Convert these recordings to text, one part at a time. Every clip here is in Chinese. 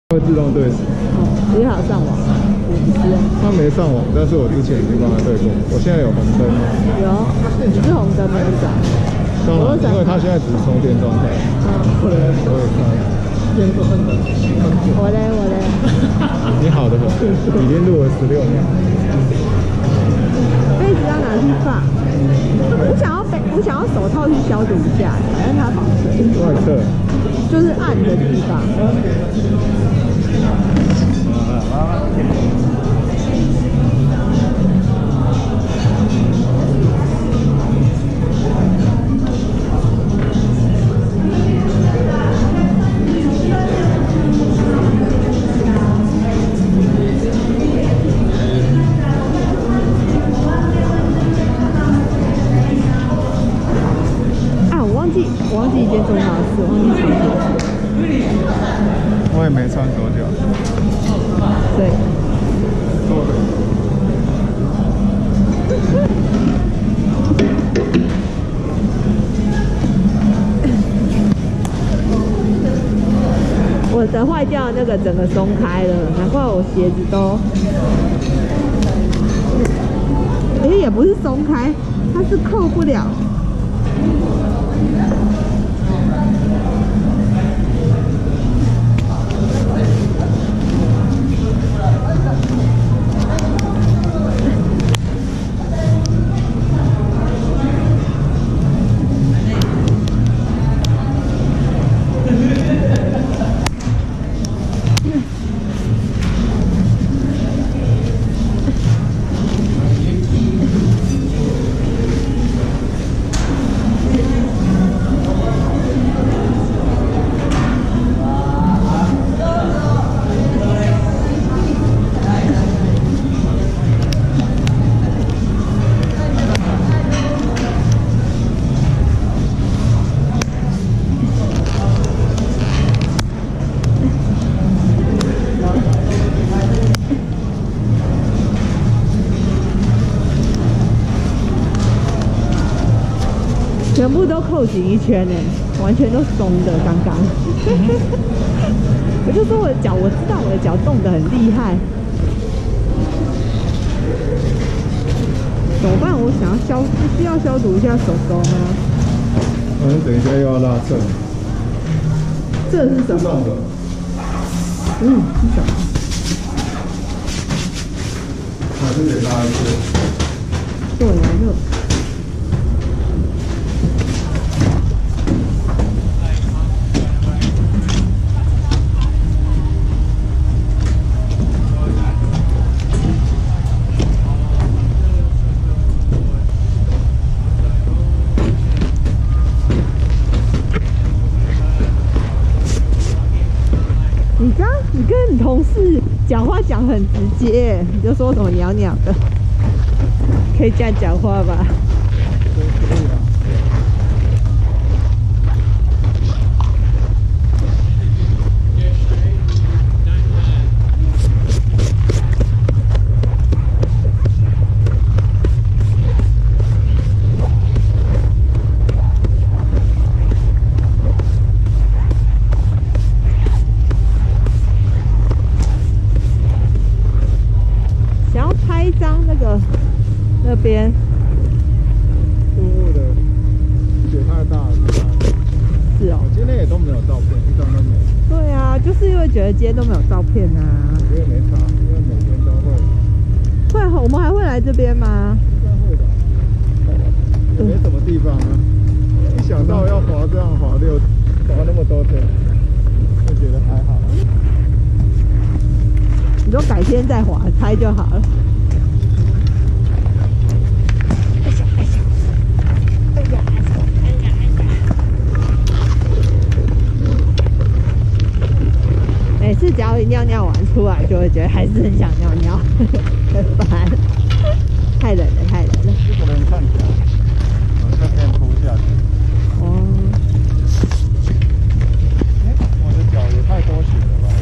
会自动对时。 哦，因为它有上网，我不是。 它没上网，但是我之前已经帮他对过。我现在有红灯。 有，你是红灯没有闪。 当然，因为它现在只是充电状态。我也看。 我嘞。 你好的很，已经录了16秒。 杯子要拿去放。我想要手套去消毒一下，反正它防水。 外侧。 就是暗的地方。我忘记一件重要的事，忘记穿手脚。 我也没穿手脚。 对。我的坏掉那个整个松开了，难怪我鞋子都……也不是松开，它是扣不了。全部都扣紧一圈呢，完全都松的，刚刚。我就说我的脚，我知道我的脚冻得很厉害。怎么办？我想要需要消毒一下手手吗？ 等一下又要拉正。 这是什么？是什么？ 还是得拉一次。 对啊，你跟你同事讲话讲很直接，你就说什么鸟鸟的，可以这样讲话吧？ 可以啊。 那边雾雾的，雪太大了。 是哦， 我今天也都没有照片，一张都没有。 对啊，就是因为觉得今天都没有照片啊。 我也没差，因为每天都会。 会，我们还会来这边吗？ 应该会的。也没什么地方啊。一想到要滑这样滑那么多天，就觉得还好。 你说改天再滑拍就好了。每次只要一尿尿完出来，就会觉得还是很想尿尿，很烦。太冷了，太冷了。 这个人看起来，这边铺下去。 哦。 我的脚也太多血了吧。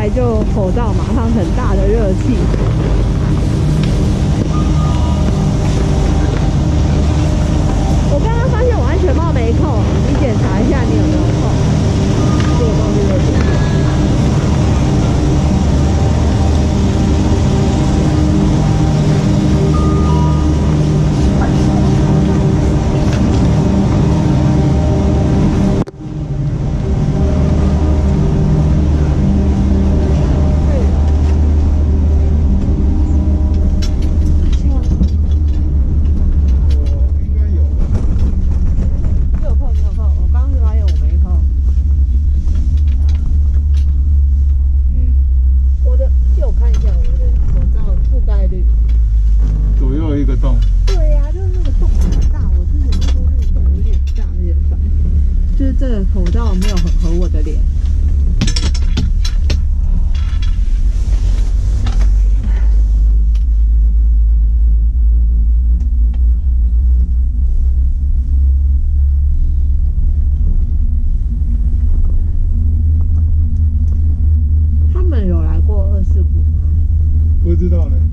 来就口罩马上很大的热气。我刚刚发现我安全帽没扣，你检查一下你有没有扣。 这我放这个。 这个口罩没有很合我的脸。他们有来过249吗？ 不知道呢。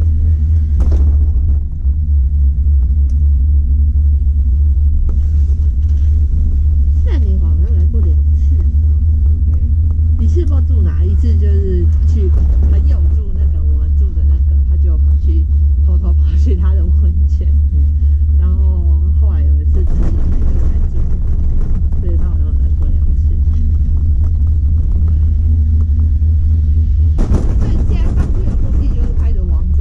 是不住哪一次就是去朋友住那个我们住的那个，他就偷偷跑去他的温泉，然后后来有一次自己来住，所以他好像来过2次。所以现在上去的目的就是开着王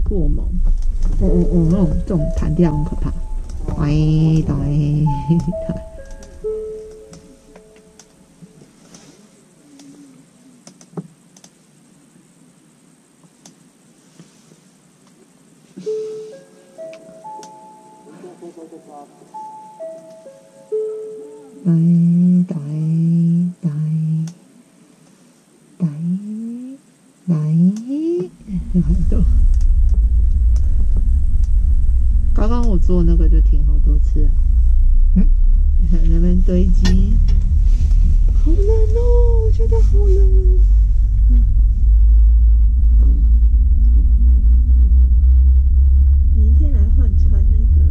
过猛，那种这种弹跳很可怕。喂，对。刚刚我做那个就停好多次啊。你看那边堆积，好冷哦，我觉得好冷。明天来换穿那个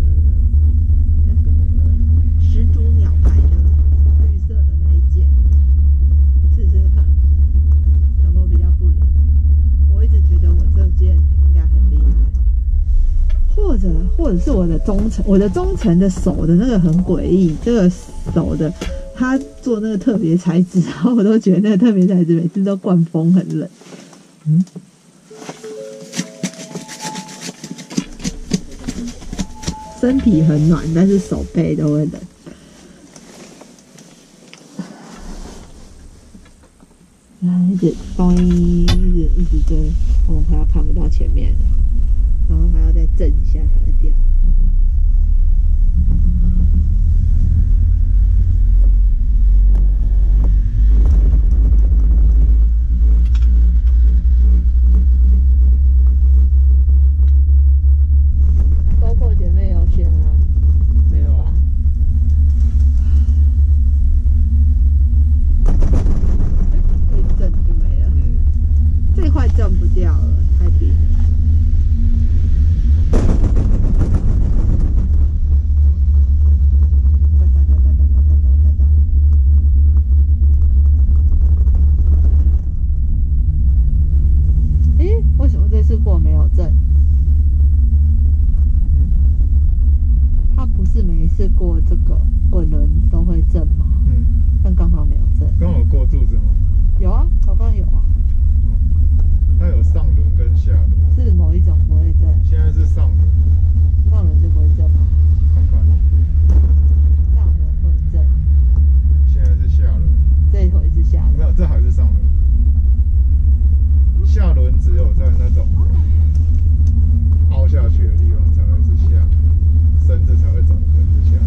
始祖鸟白的绿色的那一件，试试看有没有比较不冷。我一直觉得我这件应该很厉害，或者是我的中层的手的那个很诡异，这个手的他做那个特别材质，然后我都觉得那个特别材质每次都灌风很冷。身体很暖，但是手背都会冷。一直风一直就，快要看不到前面了，然后还要再震一下才会掉。GoPro 前面有选吗？没有吧？可以震就没了。这块震不掉了，太冰了。为什么这次过没有震？它不是每一次过这个滚轮都会震吗？但刚好没有震。 刚好过柱子吗？ 有啊，刚刚有啊。 它有上轮跟下轮。 是某一种不会震。 现在是上轮。 上轮就不会震吗？ 看看。 上轮会震。 现在是下轮。 这一回是下轮。 没有，这还是上轮。下轮只有在那种凹下去的地方才会是下，绳子才会走的跟着下。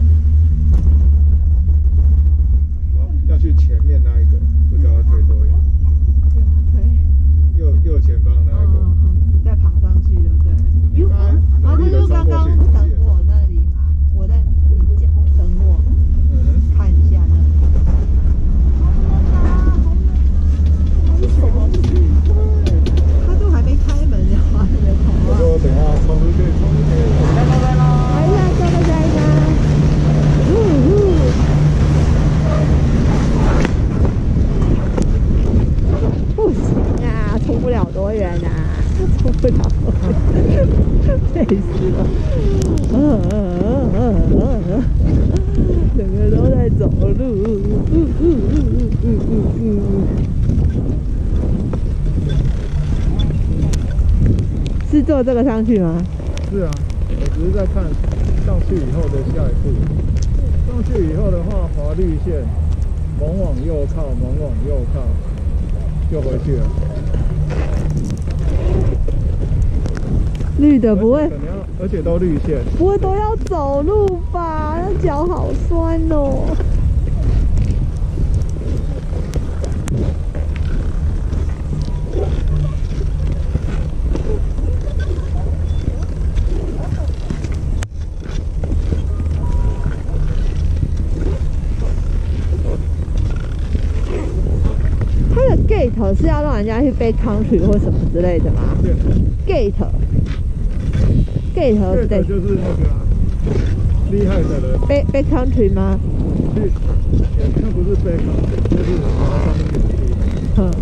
好，要去前面那一个，不知道要推多远。右前方那一个。 再爬上去就对了。这就是刚刚等我那里嘛，我在你家等我，看一下那里。他都还没开门，然后还没跑啊！ 我等下冲出去，来啦！ 来呀，这个来呀！不行啊，冲不了多远啊，冲不了多远，累死了！整个都在走路，是坐这个上去吗？ 是啊，我只是在看上去以后的下一步。上去以后的话，滑绿线，猛往右靠，猛往右靠，就回去了。 绿的不会， 而且都绿线， 不会都要走路吧？那脚好酸哦。gate 是要让人家去背 country 或什么之类的吗 ？gate 是对， 就是那个厉害的人背 country 吗？ 那不是背 country， 就是往上面有力。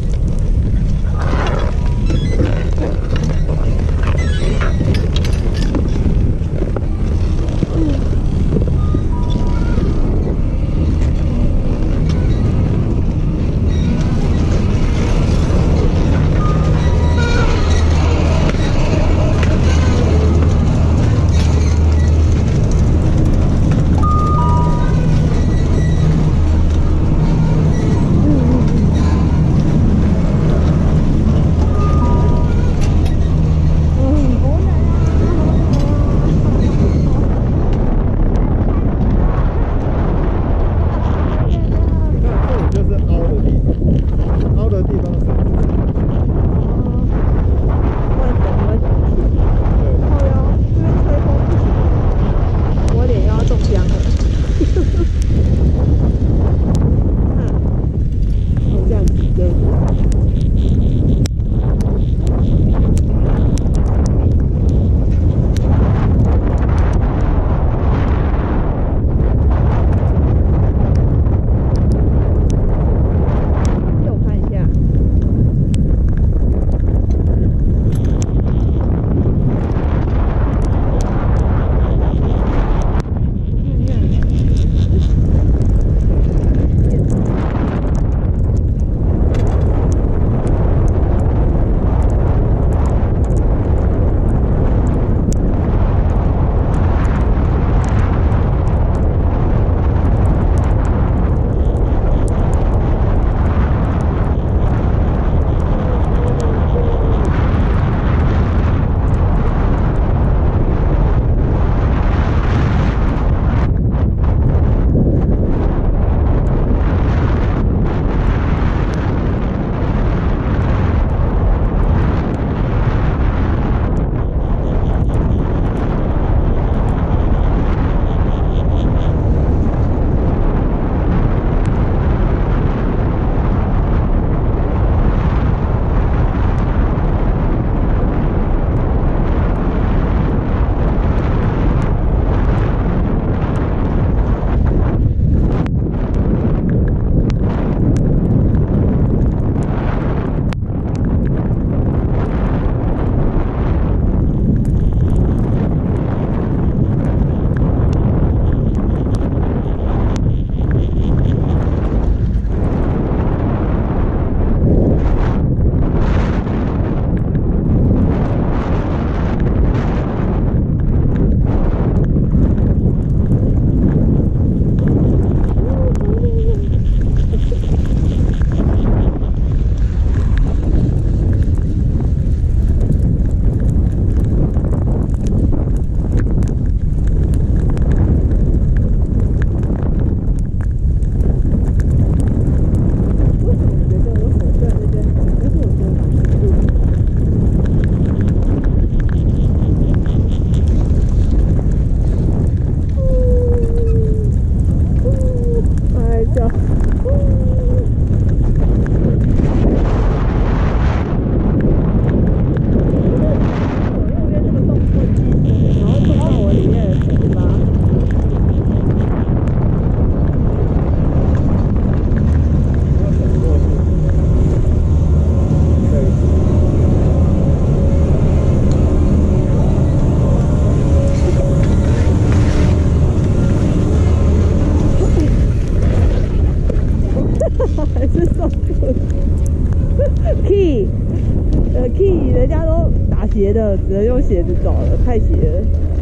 里人家都打斜的，只能用鞋子走了，太斜了。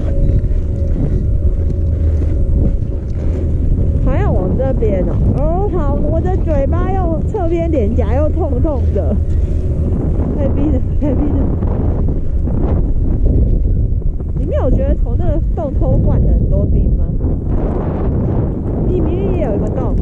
还要往这边哦。哦，好，我的嘴巴又侧边脸颊又痛痛的，太逼了，太逼了。你没有觉得从那个洞偷灌了很多冰吗？你明明也有一个洞。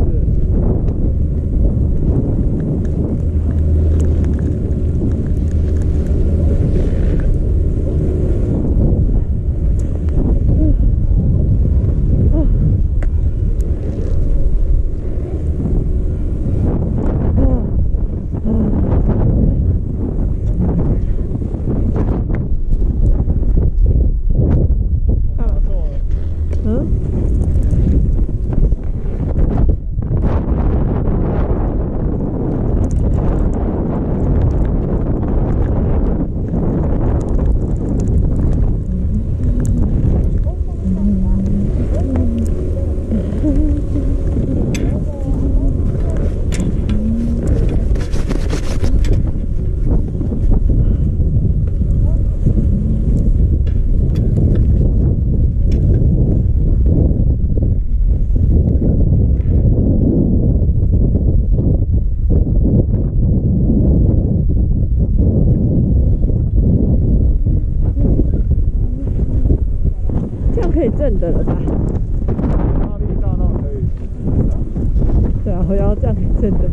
可以正的了吧？ 压力大到可以实际上。 对啊，我要这样可以正的。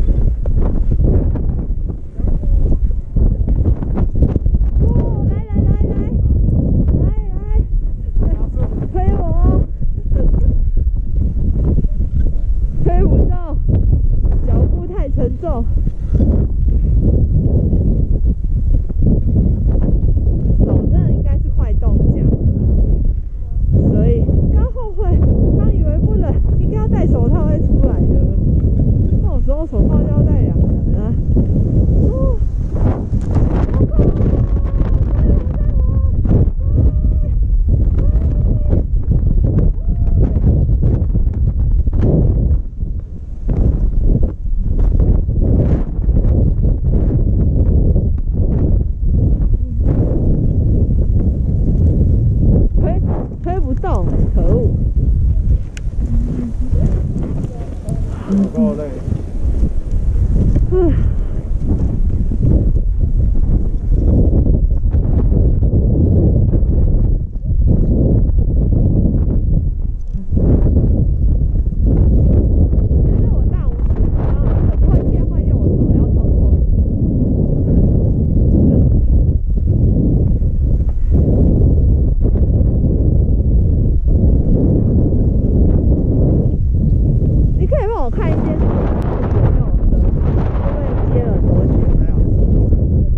哦，来，推我，推不动，脚步太沉重。手真的应该是快冻僵了。所以刚后悔，刚以为不冷，应该要戴手套再出来的。那种时候手套就要戴2层啊。哦，好痛！推不动，可恶！ 有够累。 我看一些左右的，会不会接了多久？ 没有， 真的。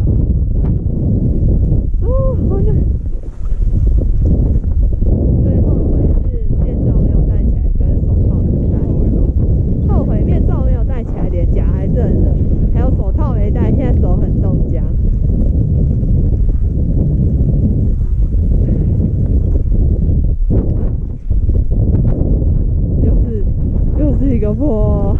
哦，好冷。最后悔是面罩没有戴起来，跟手套没戴。后悔面罩没有戴起来，脸颊还是很热，还有手套没戴，现在手很冻僵。又是一个坡。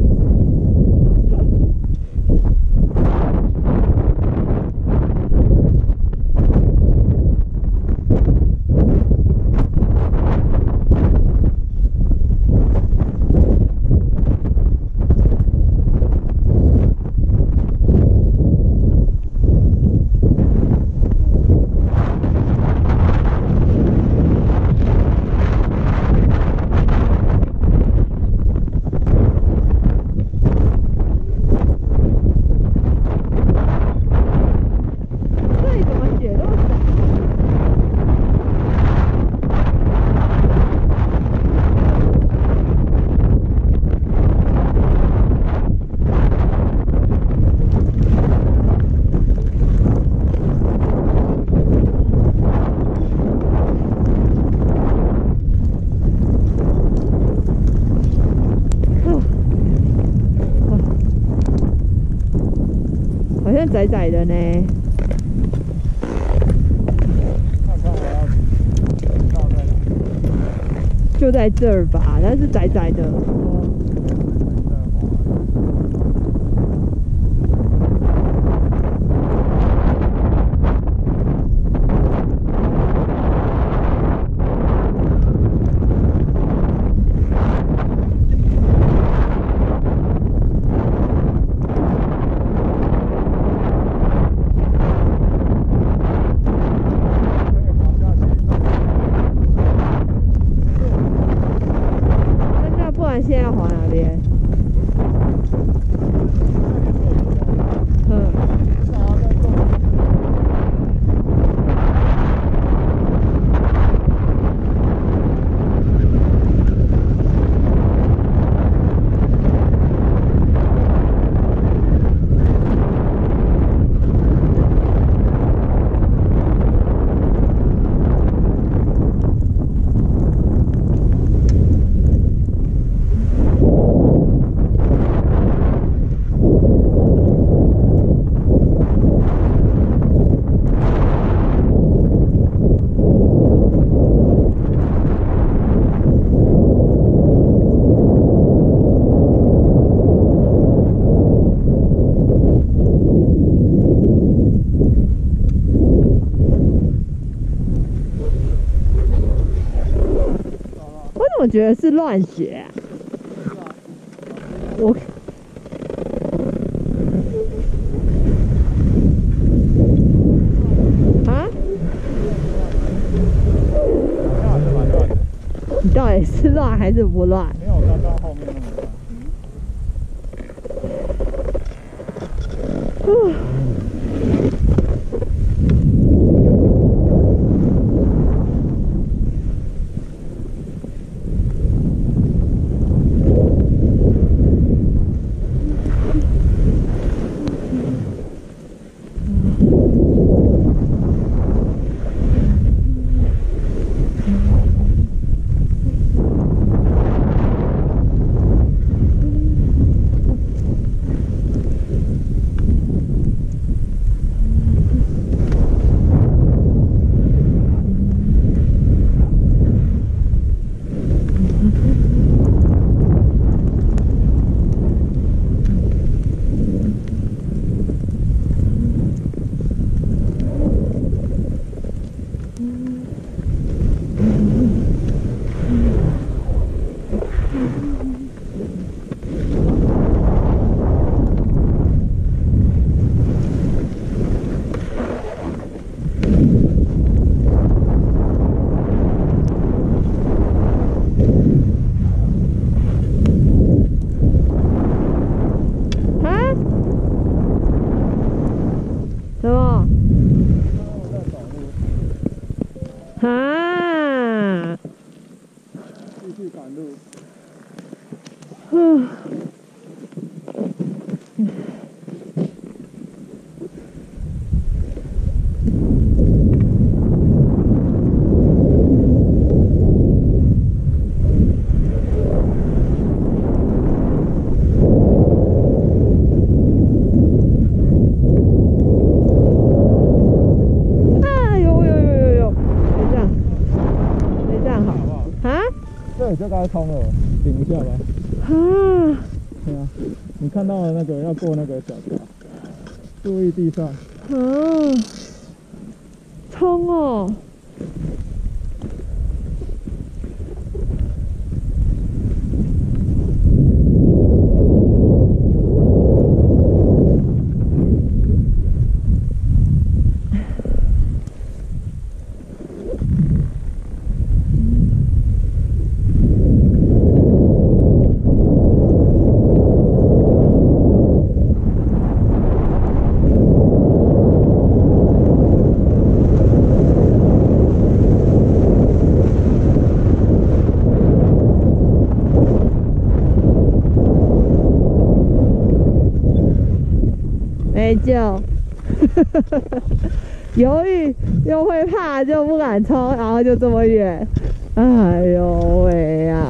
好像窄窄的呢。 看看我要到在哪？ 就在这儿吧，但是窄窄的。 觉得是乱写啊？我啊？你到底是乱还是不乱？ 没有刚刚后面那么乱。 啊！ 继续赶路。这里就该冲了，顶一下吧。 啊！ 对啊，你看到了那个要过那个小桥，注意地上。 啊！冲哦！没救，犹豫又会怕，就不敢冲，然后就这么远，哎呦喂呀！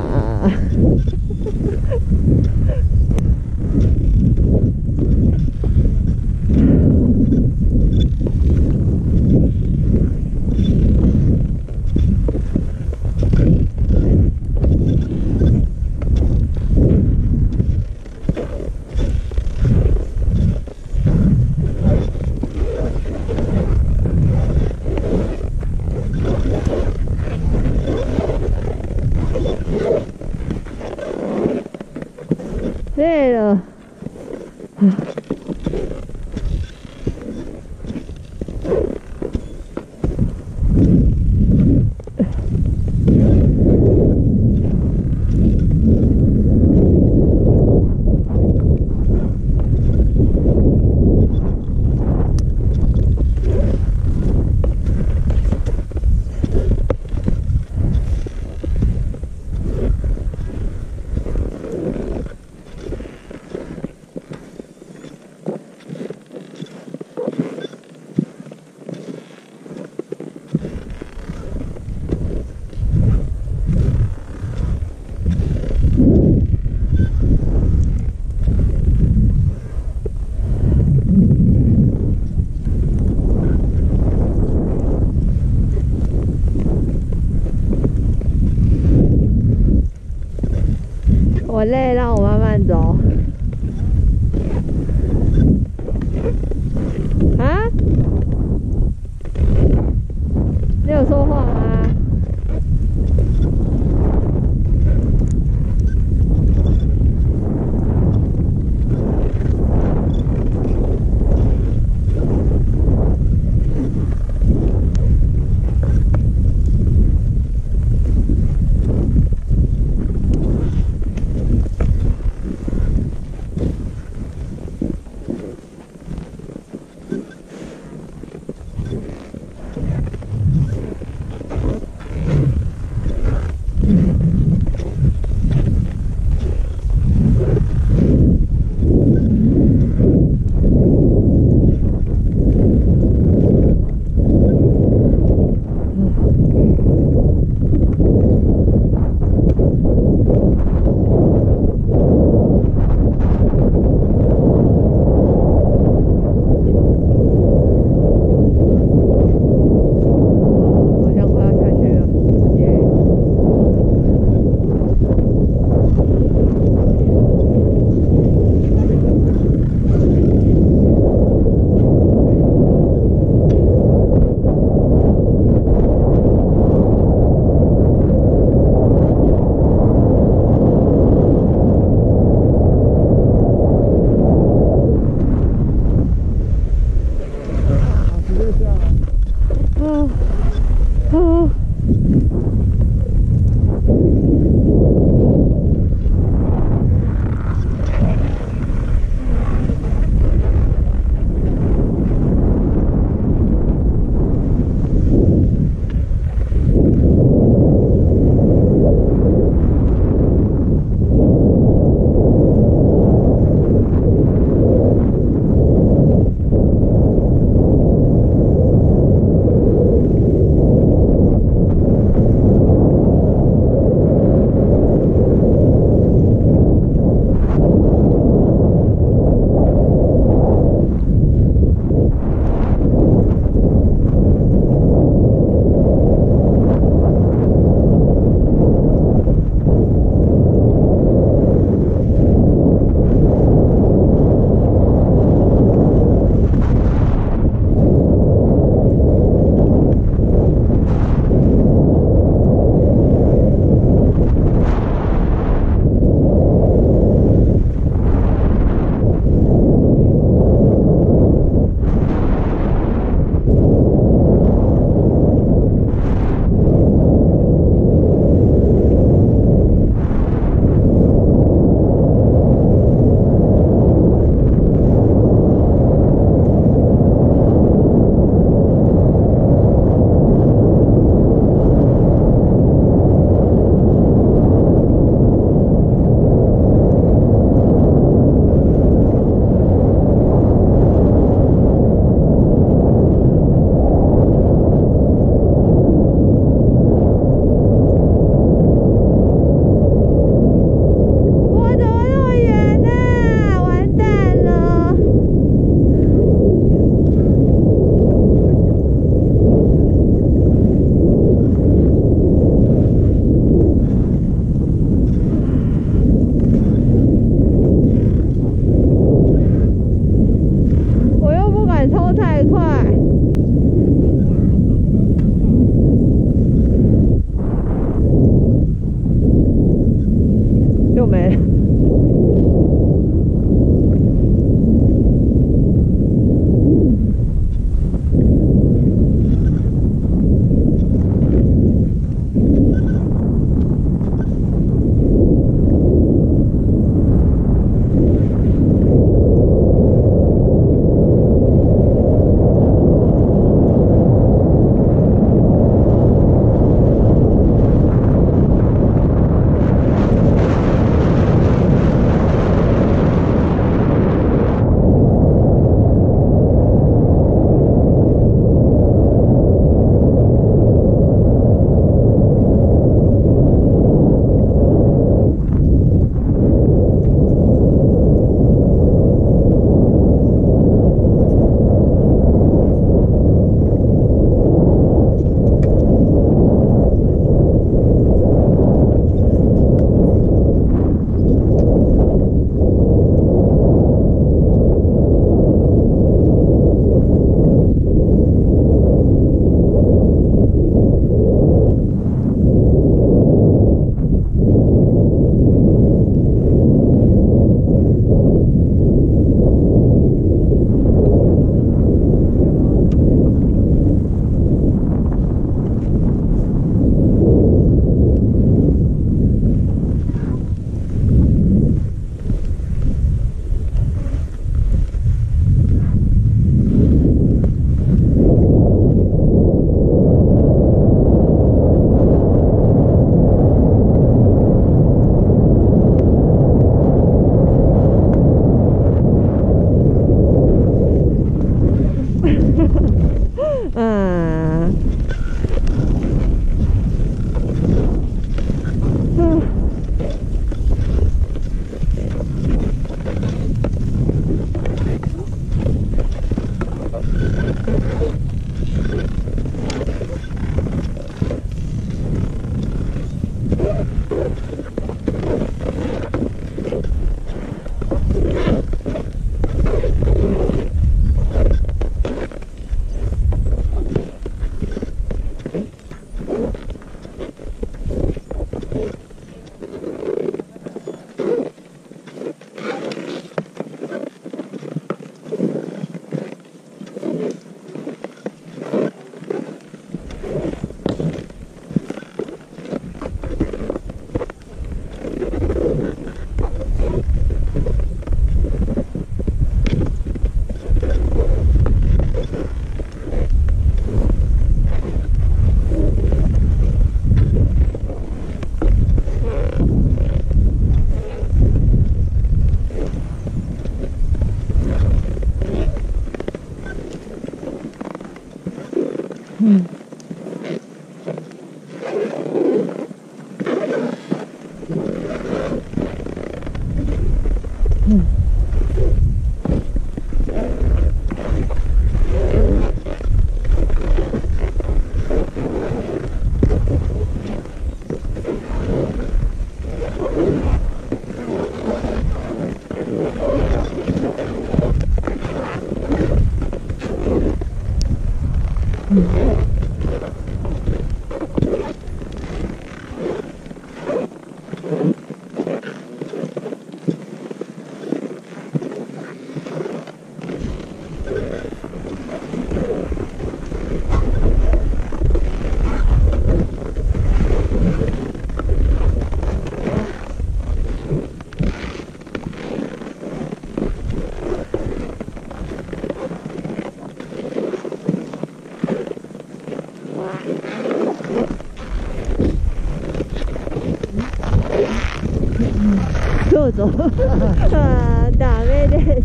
どうぞ。あー、ダメです。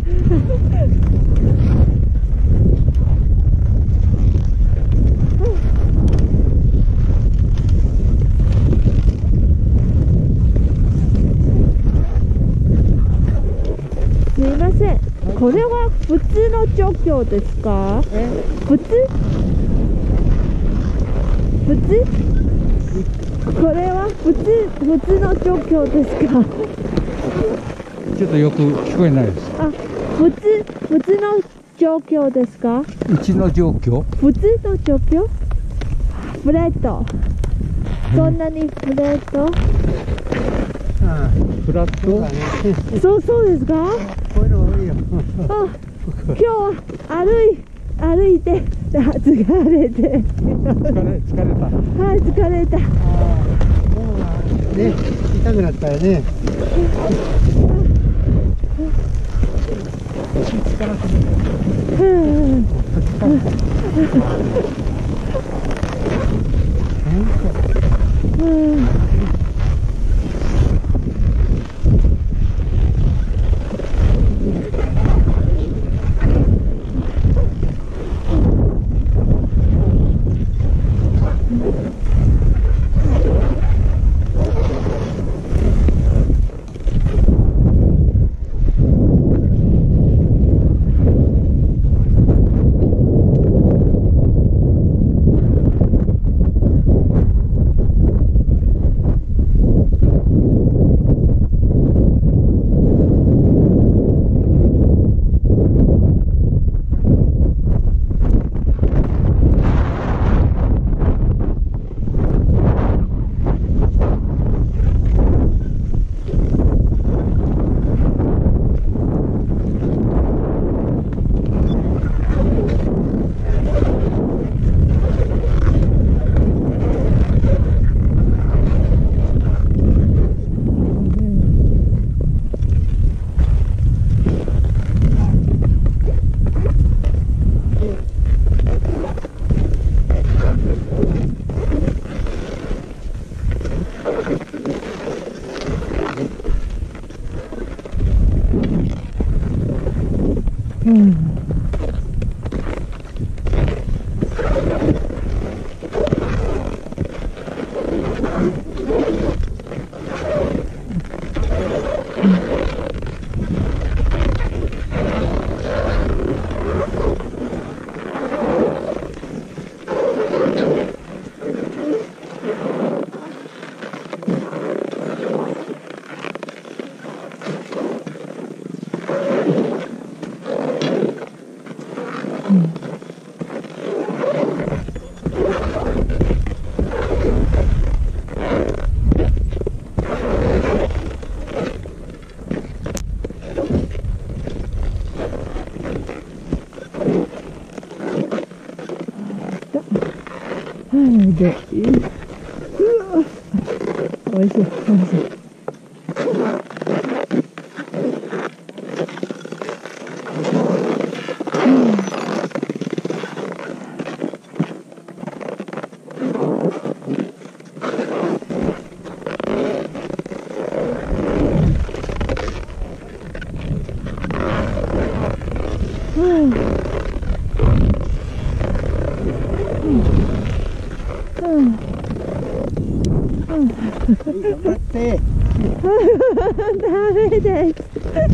すいません。これは普通の状況ですか？普通？普通？これは普通の状況ですか？ ちょっとよく聞こえないです。 あ、普通の状況ですか？ うちの状況？ 普通の状況？フレット。そんなにフレット？ ああ、フラット？ そうですか？ こういうの多いよ。 あ、今日は歩いて疲れて。 疲れた。 はい、疲れた。 ね、痛くなったよね。 对，危险，危险。ダメです。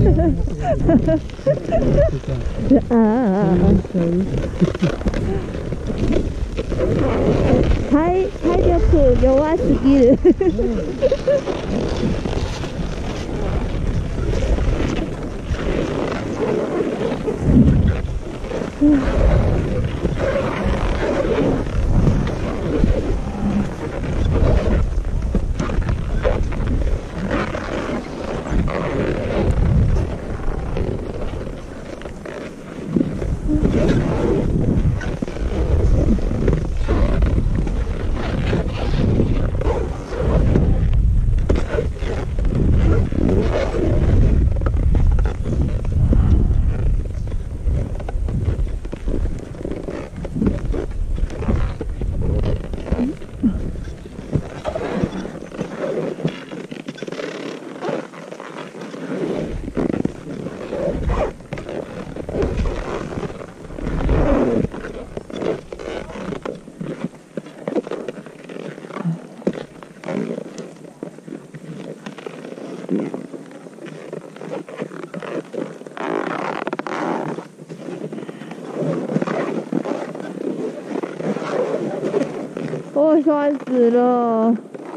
体力弱すぎる。我酸死了。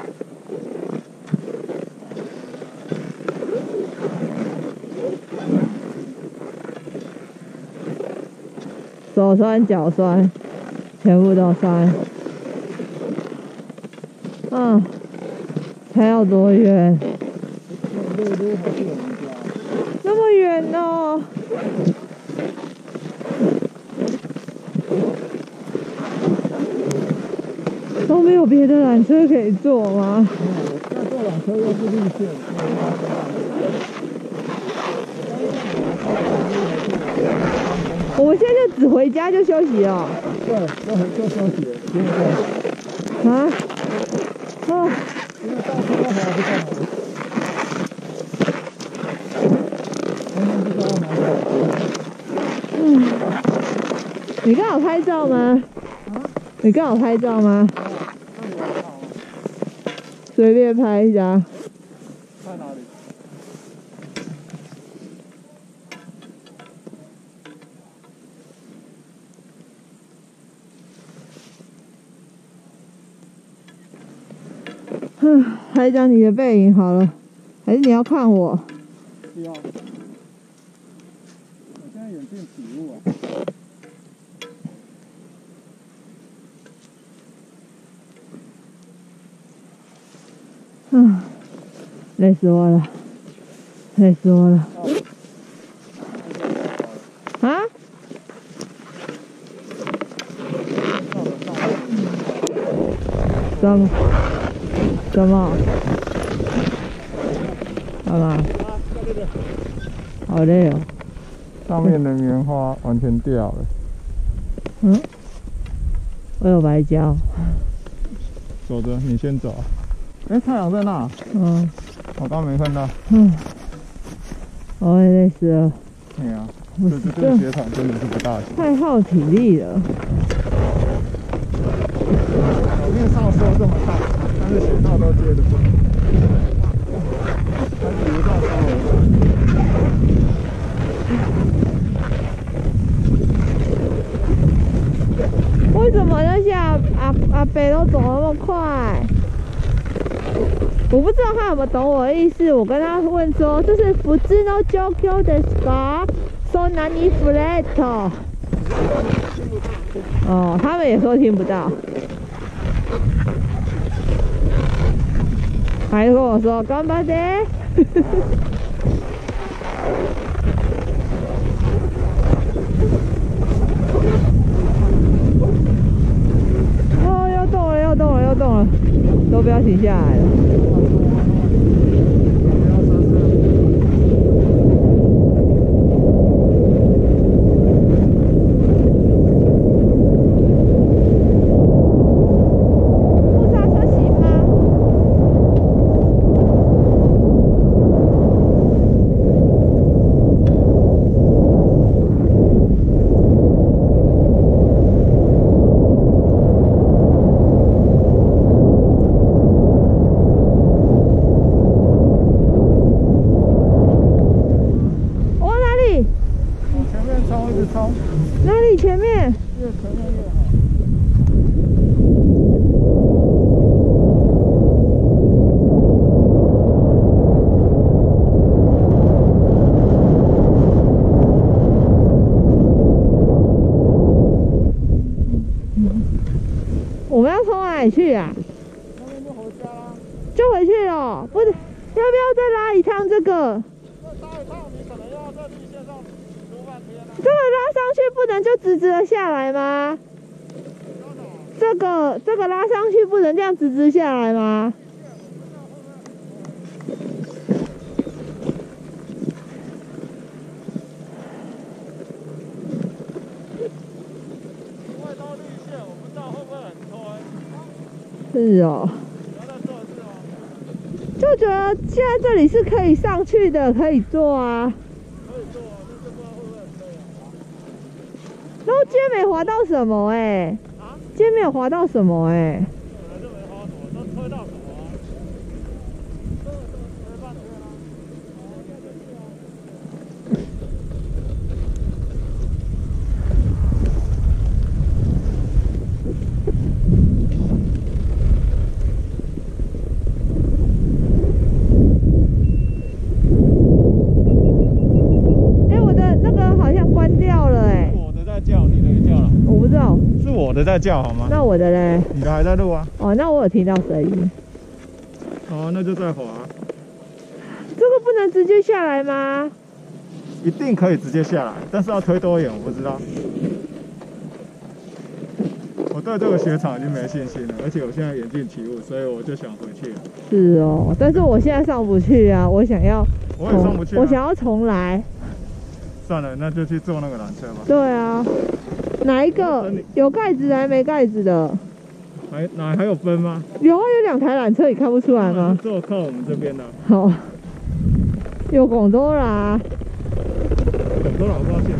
手酸脚酸，全部都酸。还要多远？那么远哦。都没有别的缆车可以坐吗？ 那坐缆车又是绿线。 我们现在就只回家就休息了。 对，就休息了，因为啊？ 因为到处都还不干嘛。不知道你刚好拍照吗？你刚好拍照吗？随便拍一下。 在哪里？ 拍一张你的背影好了，还是你要看我？ 不要。我现在眼镜起雾啊。 累死我了，累死我了。啊？什么？干嘛？好累哦。 上面的棉花完全掉了。 我有白胶。 走着，你先走。太阳在那。我刚没看到。 我也累死了。 对啊，这个雪场真的是不大行。 太耗体力了。 表面上说这么大，但是雪道都接得住。还比不上高楼。 为什么那些阿伯都走那么快？我不知道他有没有懂我的意思。我跟他问说，这是普通の状況ですか？そんなにフレット。他们也说听不到。还跟我说頑張って。要动都不要停下来了。 不要刹车。 不刹车行吗？ 哪里前面？ 越前面越好。我们要从哪里去啊？ 那边就回家啦。 就回去了，不是？要不要再拉一趟这个？ 再拉一趟，你可能要在绿线上撸半天啊。 这个拉上去不能就直直的下来吗？这个拉上去不能这样直直下来吗？ 因为都绿线，我不知道会不会很推。 是哦。 你要再做一次吗？ 就觉得现在这里是可以上去的，可以坐啊。 可以做啊，但是不知道会不会很推啊。 然后今天没滑到什么啊？ 今天没有滑到什么本来就没滑什么，都推到什么啊？没半天啊。 我的那个好像关掉了我的在叫，你的也叫了。 我不知道。 是我的在叫好吗？ 那我的嘞？ 你的还在录啊？ 哦，那我有听到声音。 哦，那就再滑。 这个不能直接下来吗？ 一定可以直接下来，但是要推多远我不知道。我对这个雪场已经没信心了，而且我现在眼镜起雾，所以我就想回去了。 是哦，但是我现在上不去啊，我想要我也上不去啊。 我想要重来。 算了，那就去坐那个缆车吧。 对啊，哪一个有盖子的还没盖子的？ 还有分吗？ 有啊，有2台缆车，你看不出来吗？ 坐靠我们这边的。 好，有广州啦。 广州老高兴。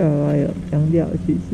下来有养鸟其实。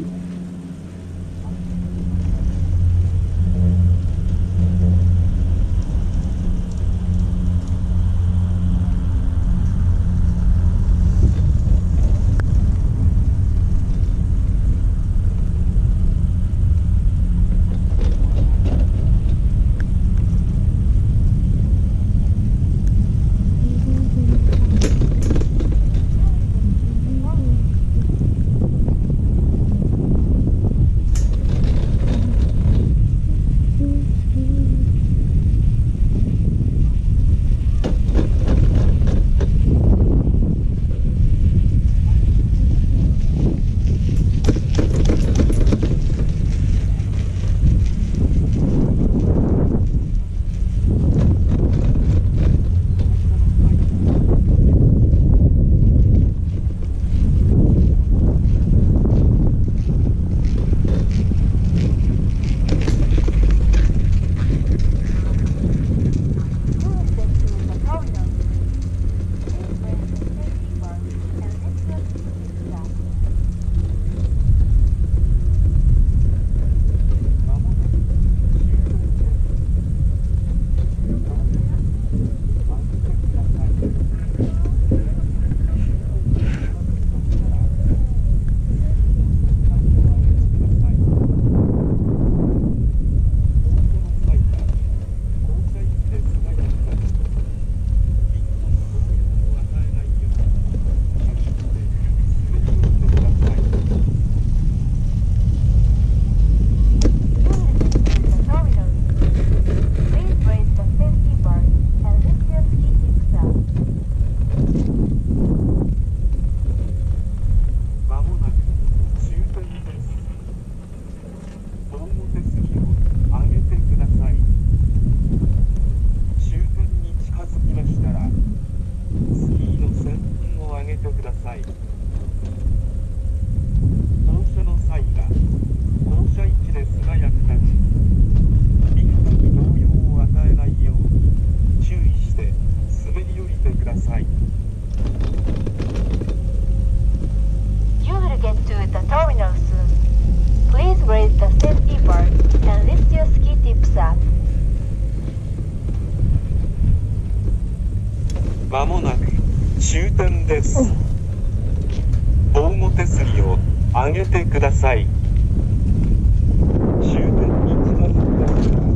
まもなく終点です。防護手すりを上げてください。終点に近づきましたら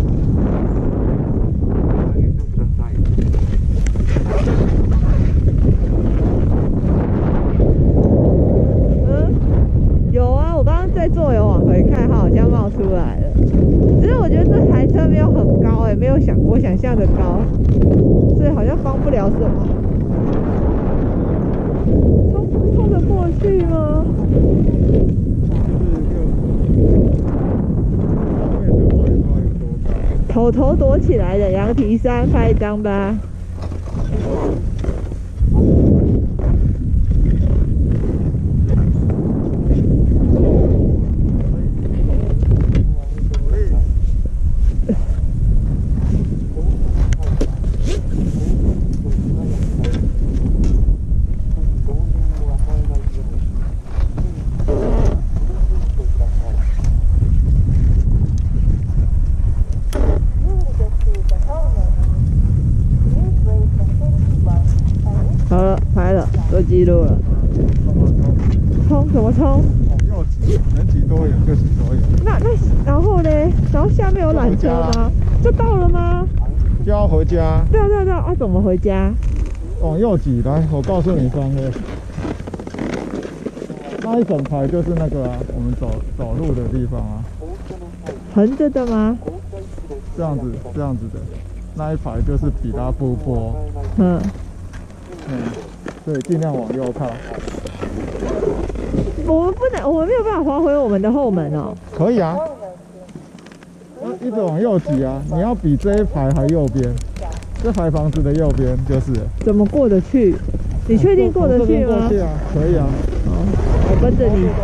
上げてください。 有啊，我刚刚在坐有往回看，它好像冒出来了。只是我觉得这台车没有很高没有我想象的高，所以好像帮不了什么。冲得过去吗？头躲起来的羊蹄山，拍一张吧。好了，拍了，做记录了。冲什么冲？ 要挤，能挤多远就挤多远。 那然后呢？然后下面有缆车吗？就到了吗？ 就要回家。 对啊，怎么回家？ 往右挤，来，我告诉你方位。那一整排就是那个啊，我们走路的地方啊。 横着的吗？ 这样子的，那一排就是比拉布坡。所以尽量往右靠。我们没有办法滑回我们的后门哦。可以啊，一直往右挤啊！你要比这一排还右边，这排房子的右边就是。 怎么过得去？你确定过得去吗？ 过去啊，可以啊。 我跟着你。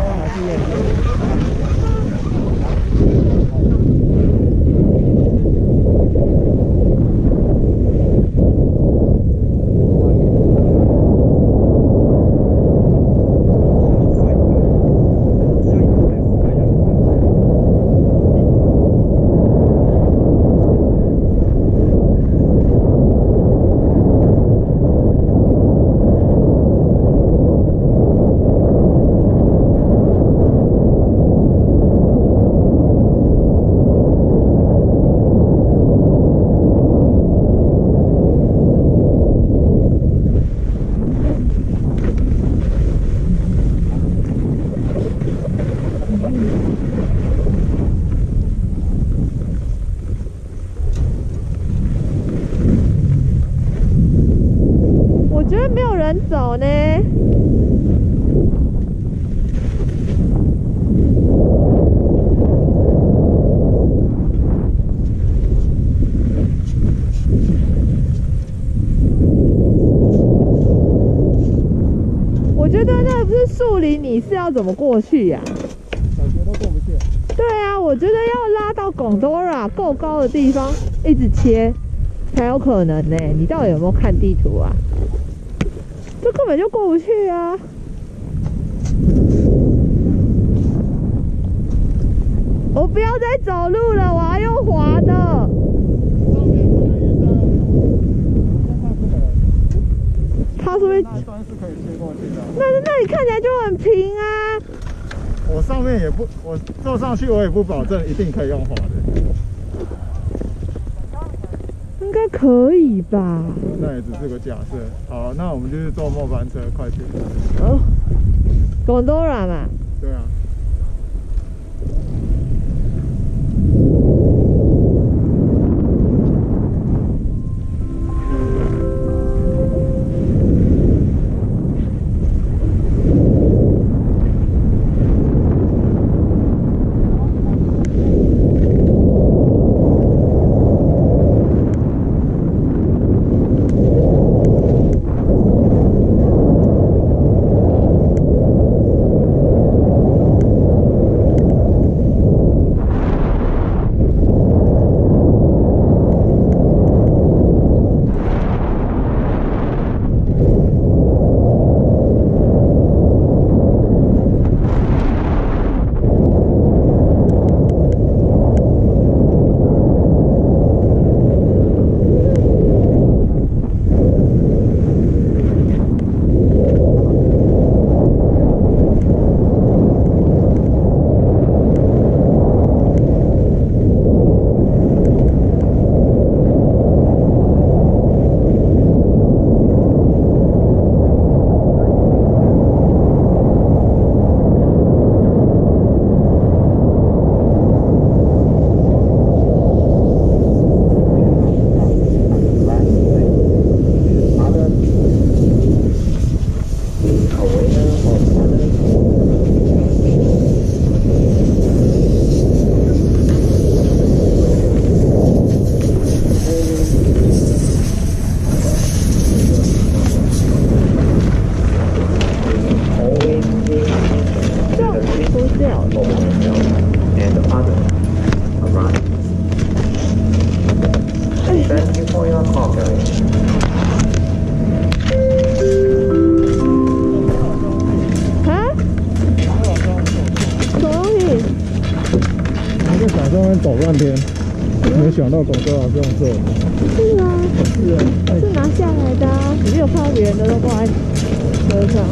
人走呢。我觉得那不是树林，你是要怎么过去呀？ 感觉都过不去。 对啊，我觉得要拉到Gondora够高的地方，一直切才有可能呢。你到底有没有看地图啊？这根本就过不去啊！我不要再走路了，我要用滑的。 上面可能也在，那不可能。 他说那一段是可以切过去的。 那你看起来就很平啊。 我上面也不，我坐上去我也不保证一定可以用滑的。 应该可以吧？ 那也只是个假设。好，那我们就是坐末班车，快去。 哦，Gondora嘛。 对啊。走半天，没想到广州好这样做。 是啊， 是啊， 是拿下来的啊，你没有看到别人的都挂在车上。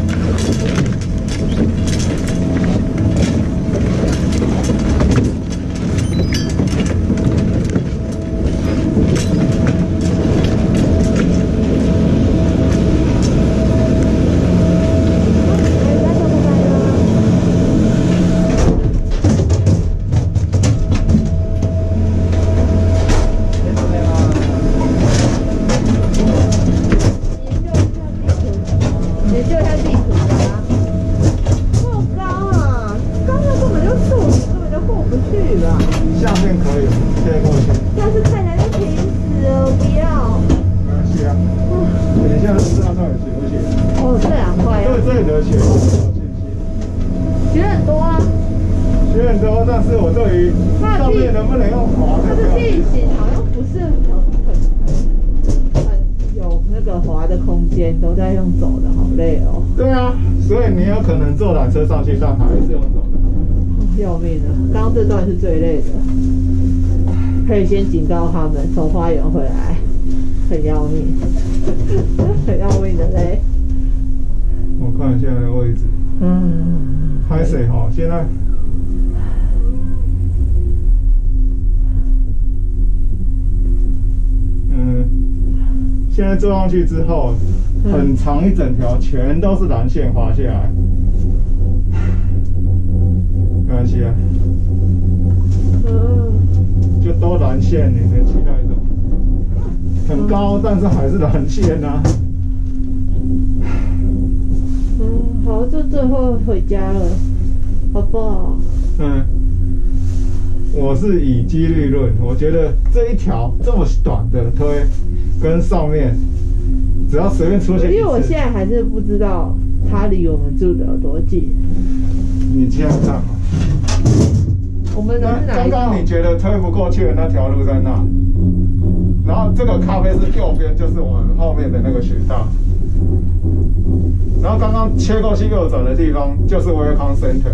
学很多啊， 学很多，但是我对于上面能不能用滑的， 它的地形好像不是很有那个滑的空间，都在用走的，好累哦。 对啊，所以你有可能坐缆车上去，但还是用走的。 要命了，刚刚这段是最累的，可以先警告他们，从花园回来，很要命，很要命的累。 我看一下那个位置。拍水哈，现在现在坐上去之后，很长一整条全都是蓝线滑下来，没关系啊，就都蓝线，你能期待一种很高，但是还是蓝线啊。 好，就最后回家了，好不好？ 嗯，我是以几率论，我觉得这一条这么短的推，跟上面只要随便出现一次， 因为我现在还是不知道它离我们住的有多近。 你现在看啊， 我们的是哪刚一栋？ 刚你觉得推不过去的那条路在那，然后这个咖啡是右边，就是我们后面的那个学道。然后刚刚切过去右转的地方就是 Welcome Center。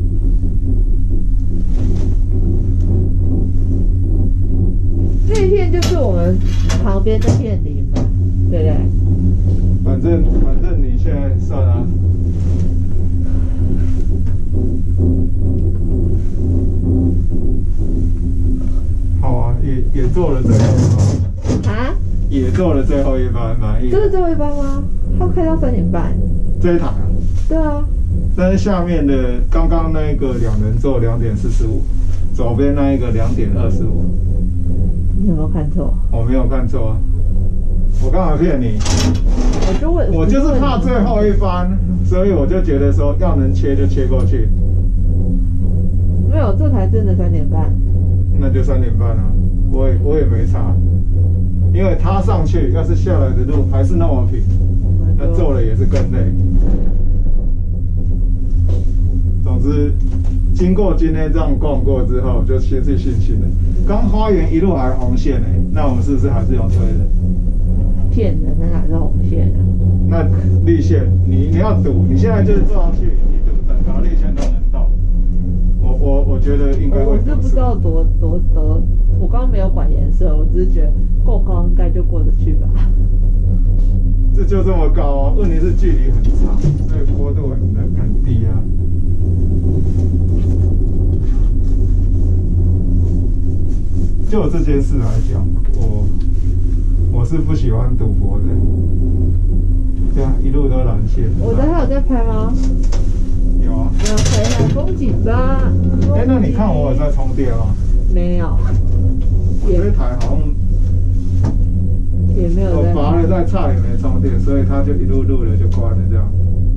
那一片就是我们旁边那片林嘛，对不对？ 反正你现在算啊。好啊，也做了最后一班。 啊？ 也做了最后一班，满意。 这是最后一班吗？它开到3:30。 这一台啊？ 对啊。 但是下面的刚刚那个2人座2:45，左边那一个2:25。 你有没有看错？ 我没有看错啊，我干嘛骗你？我就是怕最后一班，所以我就觉得说要能切就切过去。 没有，这台真的3:30。 那就3:30啊，我也没差，因为他上去要是下来的路还是那么平，那坐了也是更累。总之，经过今天这样逛过之后，就失去信心了。刚花园一路还红线呢，那我们是不是还是有推的？ 骗人，那哪是红线啊？ 那绿线，你要赌，你现在就是坐上去，你赌整条绿线都能到。我觉得应该会。 我是不知道多，我刚刚没有管颜色，我只是觉得够高应该就过得去吧。 这就这么高啊，问题是距离很长，所以坡度很低啊。就这件事来讲，我是不喜欢赌博的。对啊，一路都蓝线。 我的还有在拍吗？ 有啊。 要拍下风景吧。 哎，那你看我有在充电吗？ 没有。 我这台好像也没有在。 我拔了再差也没充电，所以它就一路录了就关了这样。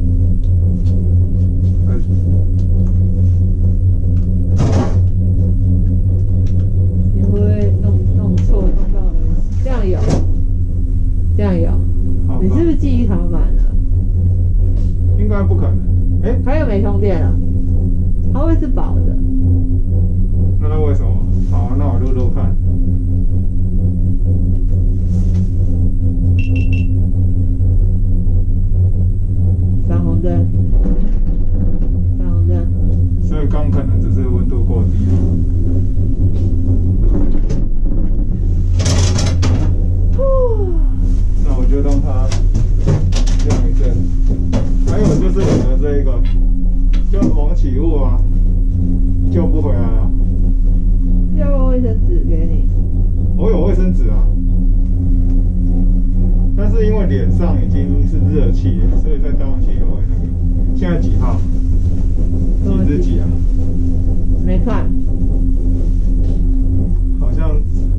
你会不会弄错弄到了？这样有，这样有。你是不是记忆卡满了？ 应该不可能。哎， 还有没充电了？它会是饱的。 那为什么？好，那我录录看。 闪红灯，闪红灯。 所以刚可能只是温度过低。那我就让它亮一阵。还有就是你的这一个，就蒙起雾啊，救不回来了。 要不要卫生纸给你？ 我有卫生纸啊，但是因为脸上已经是热气了，所以再戴上去也会那个。现在几号？几至几啊？ 没看。 好像。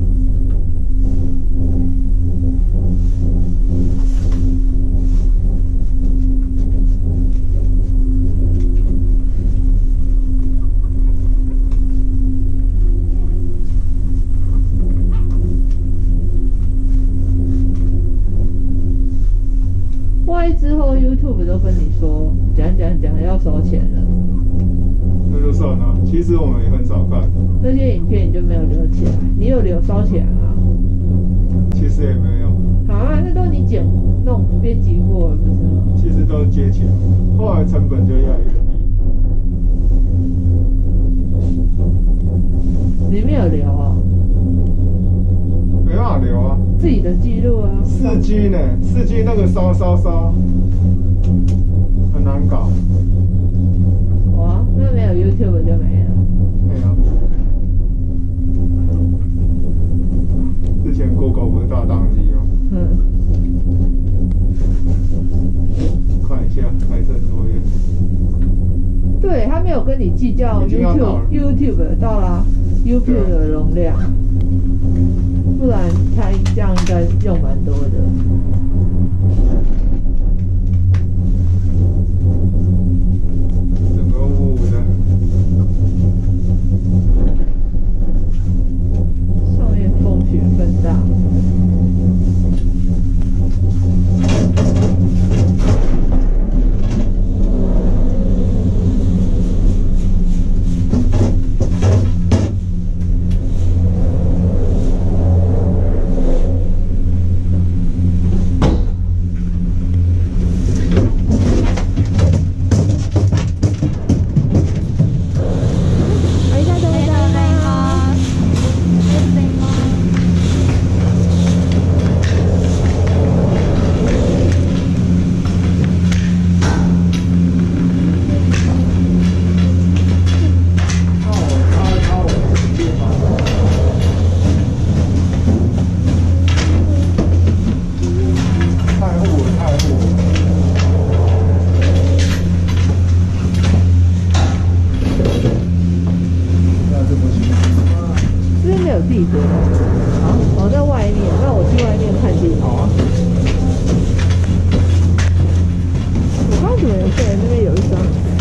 万一之后 YouTube 都跟你说讲要收钱了， 那就算了。其实我们也很少看那些影片，你就没有留起来，你有留收起来吗？ 其实也没有。 啊，那都你弄编辑过了，不是吗？ 其实都接起来，后来成本就越来越低。 你没有留哦？ 没办法留啊。 自己的记录啊。 4G 呢？4G 那个烧，很难搞。 哇，那没有 YouTube 就没了。 没有。之前 Google 不是大宕机吗？看一下拍摄作业。 对，他没有跟你计较 YouTube 到啦 YouTube 的容量，不然他这样应该用蛮多的。 边哦。 好，在外面，那我去外面看地图。我刚怎么有个人那边有一双？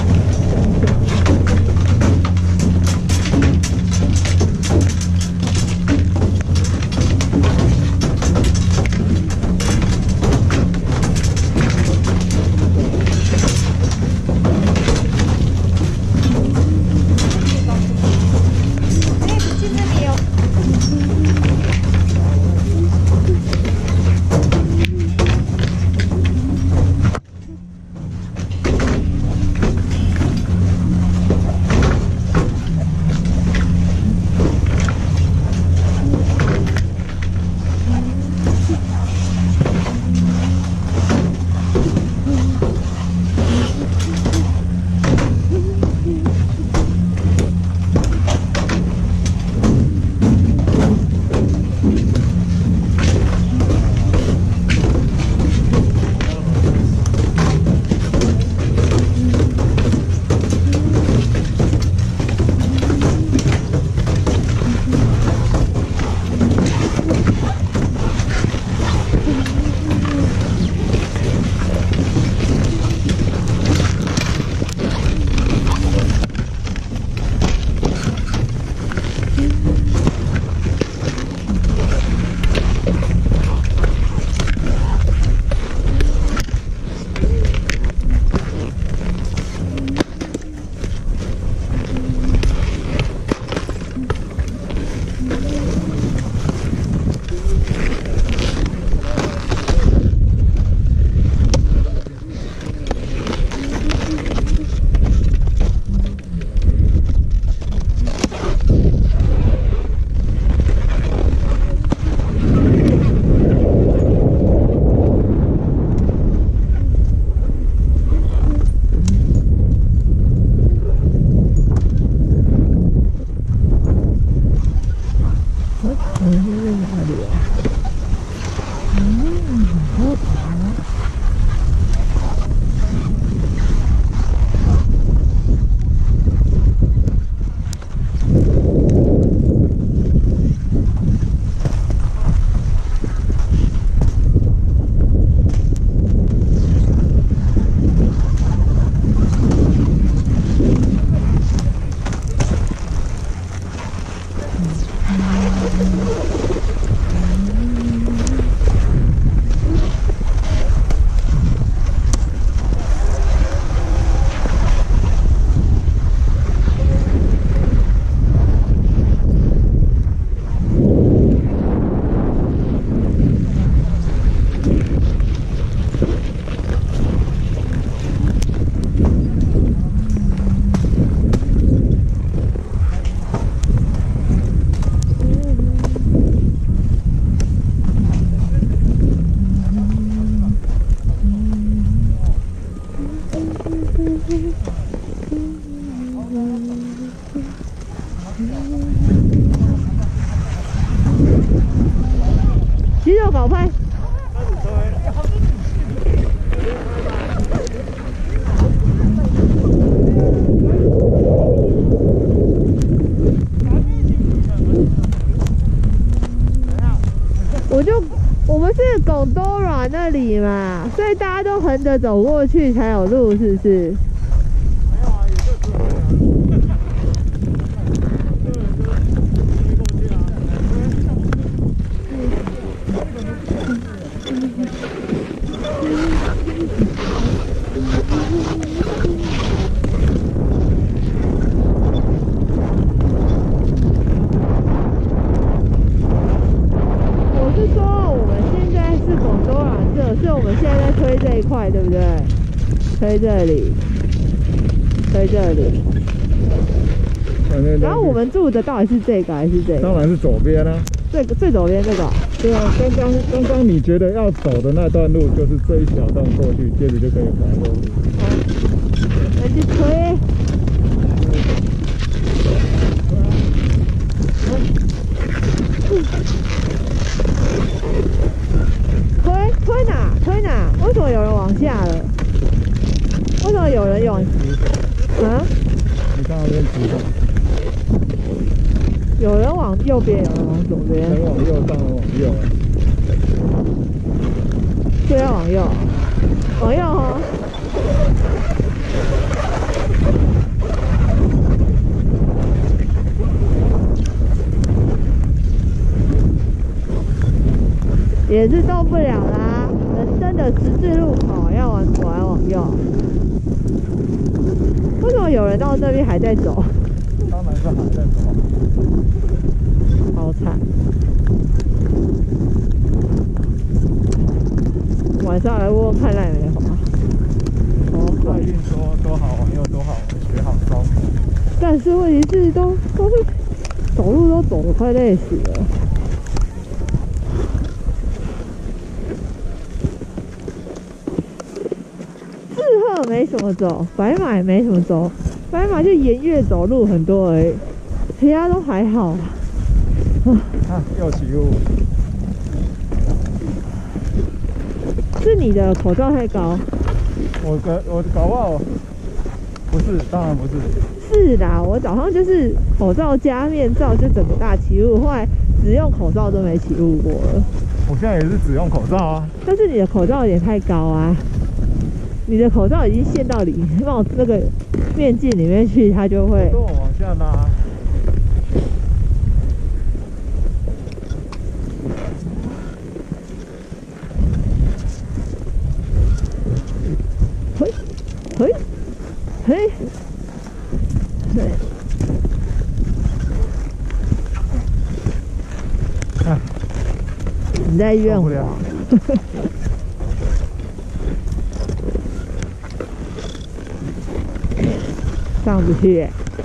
肌肉搞拍。我们是拱多软那里嘛，所以大家都横着走过去才有路，是不是？ 没有啊，也就只有这条路。 我是说，我们现在是拱多软这，所以我们现在在推这一块，对不对？推这里，推这里。然后我们住的到底是这个还是这个？ 当然是左边啊。 这个最左边这个。 对啊，刚刚你觉得要走的那段路，就是这一小段过去，接着就可以滑过去。 那就推。推哪？推哪？为什么有人往下了？为什么有人往？啊？ 你看那边直的。 有人往右边，有人往左边。 人往右，当然往右。 就要往右，往右哦。也是动不了啦，人生的十字路口要往左还往右？为什么有人到这边还在走？ 当然是还在走。 好惨！晚上来问问看赖梅花。哦， 他一定说多好往右，多好学好招。 但是问题是都是走路都走得快累死了。志贺没什么走，白马也没什么走，白马就沿越走路很多而已，其他都还好。 啊，又起雾。 是你的口罩太高。 我搞不好不是，当然不是。 是啦，我早上就是口罩加面罩，就整个大起雾，后来只用口罩都没起雾过了。 我现在也是只用口罩啊。 但是你的口罩有点太高啊，你的口罩已经陷到帽那个面镜里面去，它就会。 都往下拉。 嘿，嘿，对。你在怨我？上不去。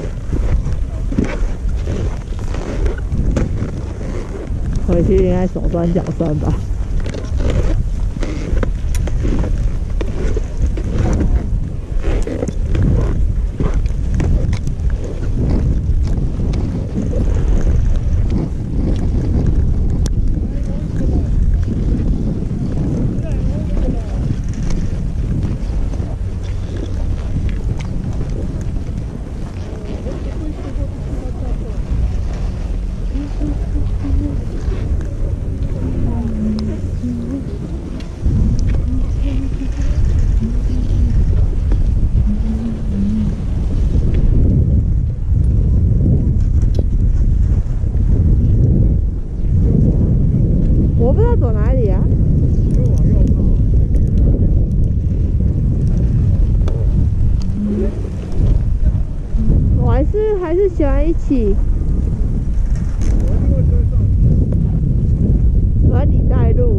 回去应该手酸脚酸吧。我不知道走哪里啊。 就往右靠。 我还是喜欢一起。 我一定会追上。 我要你带路。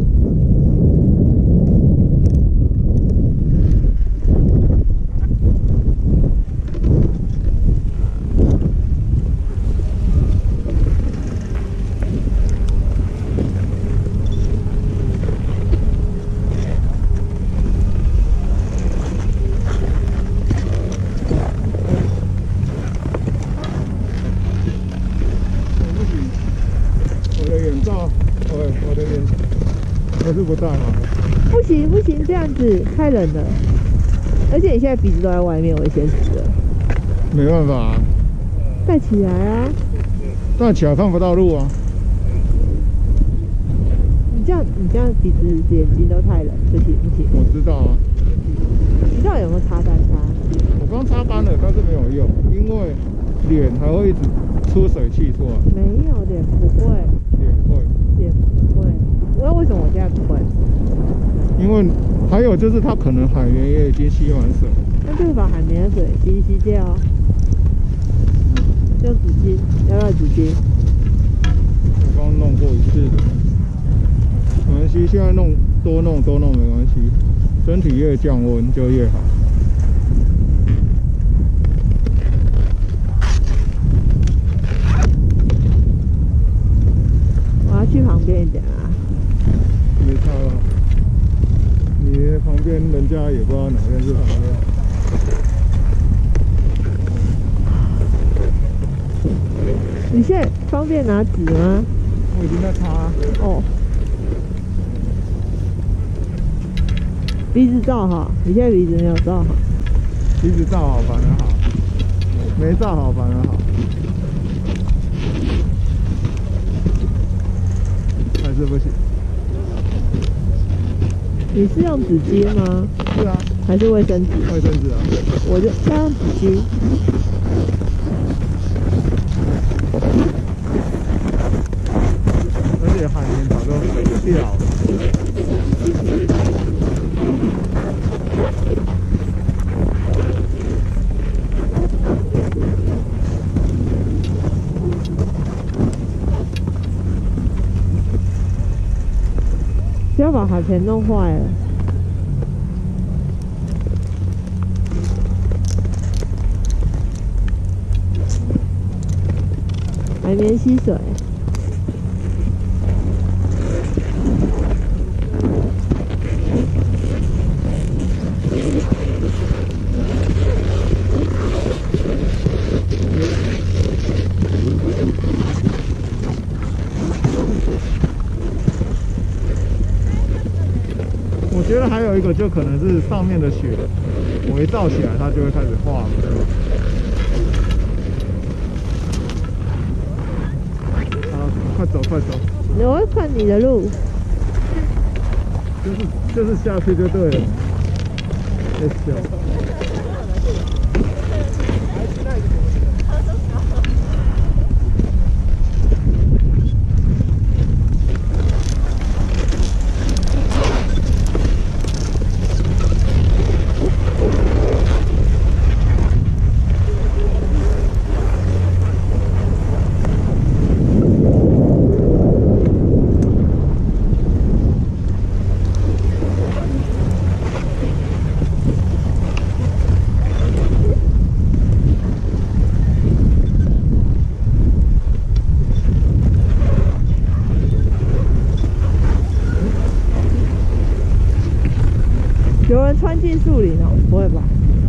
我是不戴好。 不行不行，这样子太冷了，而且你现在鼻子都在外面，危险死了。 没办法啊。 戴起来啊！ 戴起来看不到路啊。 你这样鼻子眼睛都太冷，不行不行。 我知道啊。 你到底有没有擦干它？ 我刚擦干了，但是没有用，因为脸还会一直出水汽出来。 没有，脸不会。 脸会。 脸不会。为什么我现在不会？ 因为还有就是它可能海绵也已经吸满水。 那就把海绵的水吸掉啊。用纸巾，要不要纸巾？ 我刚弄过一次的，没关系，现在多弄没关系，身体越降温就越好。 我要去旁边一点啊。 没差了，你旁边人家也不知道哪边是旁边。 你现在方便拿纸吗？ 我已经在擦。 哦。鼻子罩好，你现在鼻子没有罩好。 鼻子罩好反而好，没罩好反而好。 是不行。 你是用纸巾吗？ 是啊， 还是卫生纸？ 卫生纸啊。 我就要用纸巾。 而且海绵早都掉了。 不要把海绵弄坏了。海绵吸水。 我觉得还有一个就可能是上面的雪围罩起来，它就会开始化了，对吧？好，快走快走！ 我会看你的路。 就是下去就对了。Let's go。 有人穿进树林哦？不会吧？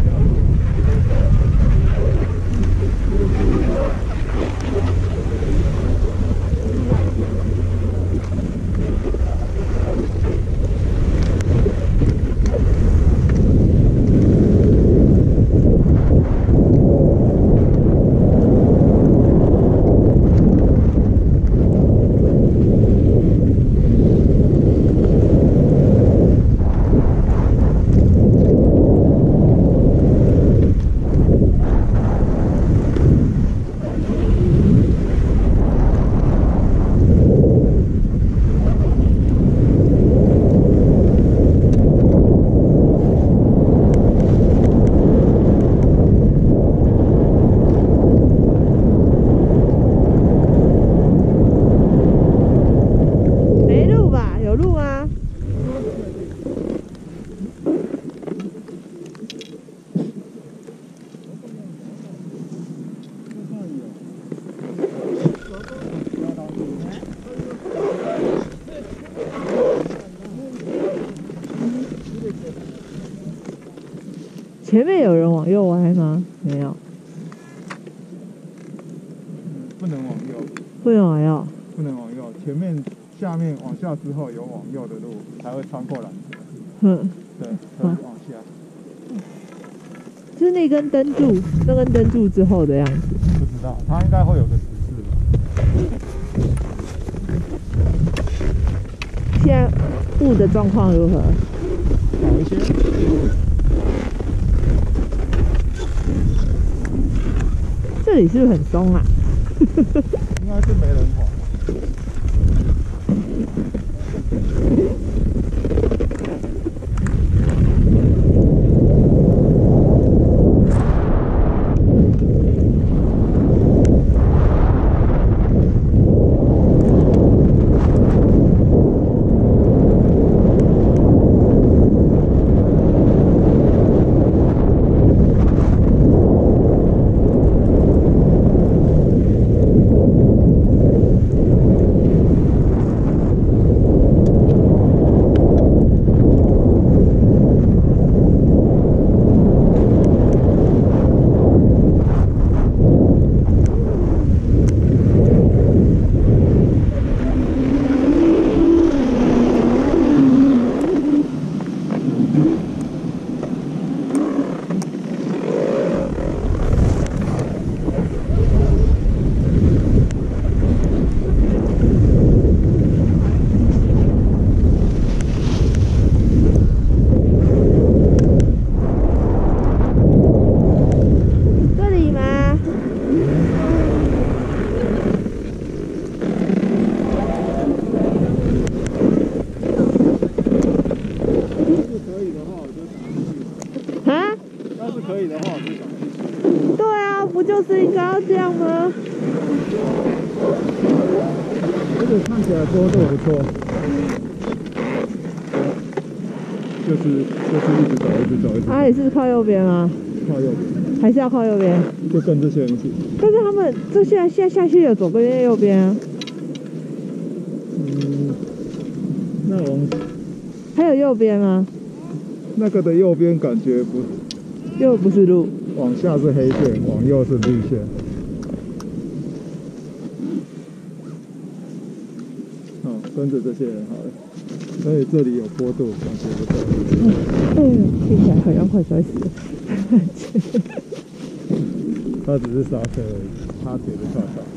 前面有人往右歪吗？没有。 不能往右。 不能往右。 不能往右，前面、下面往下之后有往右的路，才会穿过缆车。对，才会往下。 就是那根灯柱，那根灯柱之后的样子。 不知道，它应该会有个指示吧。 现在雾的状况如何？ 好一些。 这里是不是很松啊？ 应该是没人滑。 可以的话，我就想去。 对啊，不就是应该要这样吗？ 这个看起来坡度不错。就是一直走，一直走，一直走。 啊，也是靠右边吗？ 靠右边。 还是要靠右边？ 就跟这些人一起。 但是他们这现在下去有左边右边啊。 那还有右边吗？ 那个的右边感觉不， 右不是路， 往下是黑线，往右是绿线。好，跟着这些人好了。所以这里有坡度，感觉不错。 听起来好像快摔死了。 他只是刹车而已，他铁的跳跳。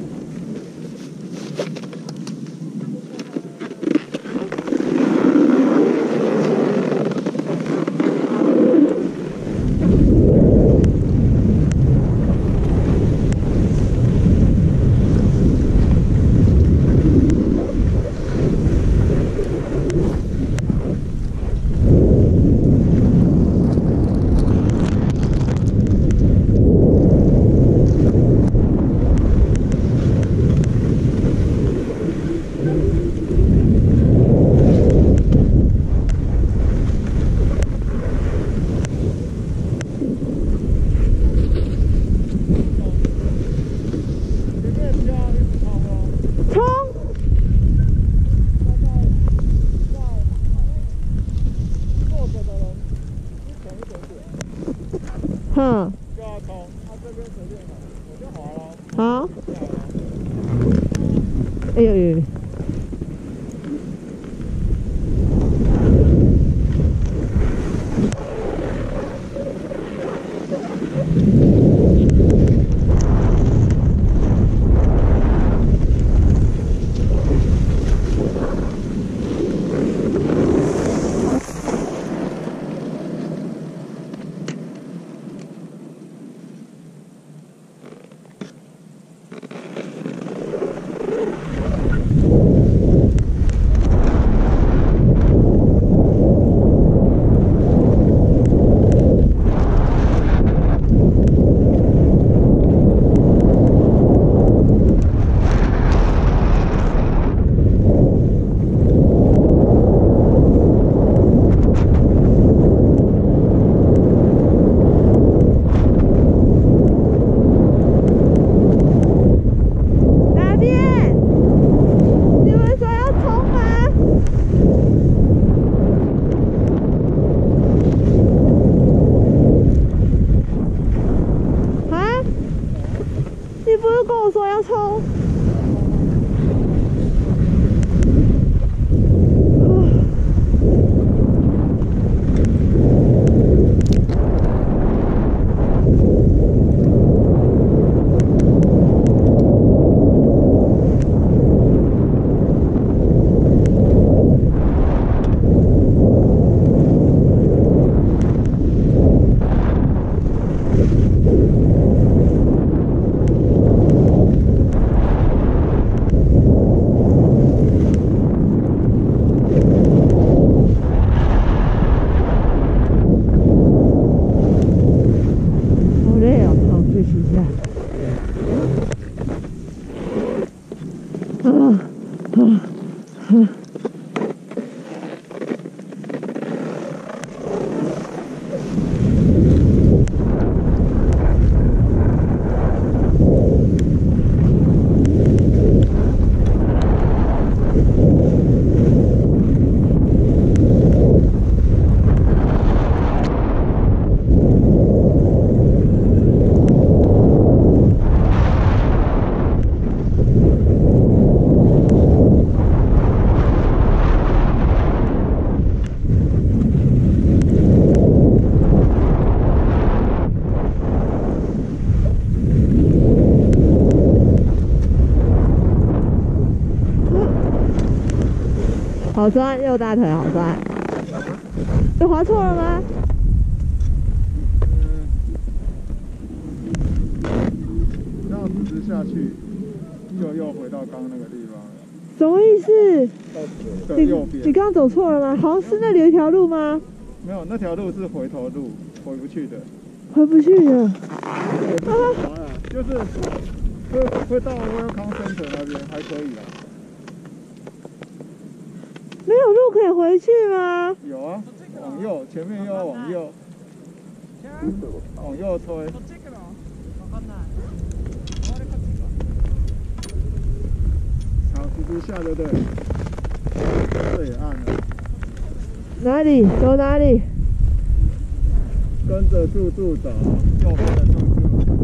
哼， 就要冲，他这边随便来，我就滑了。 好。哎呦呦！好酸，右大腿好酸。又滑错了吗？ 这样直下去，又回到刚刚那个地方了。 什么意思？ 的右边。 你刚刚走错了吗？好像是那里有一条路吗？ 没有，那条路是回头路，回不去的。 回不去了。 就是会到Welcome Center那边，还可以啦。 没有路可以回去吗？ 有啊，往右，前面又要往右，往右推。好，蜘蛛下对不对？这也暗了。 哪里？走哪里？ 跟着柱柱走，右边的柱柱。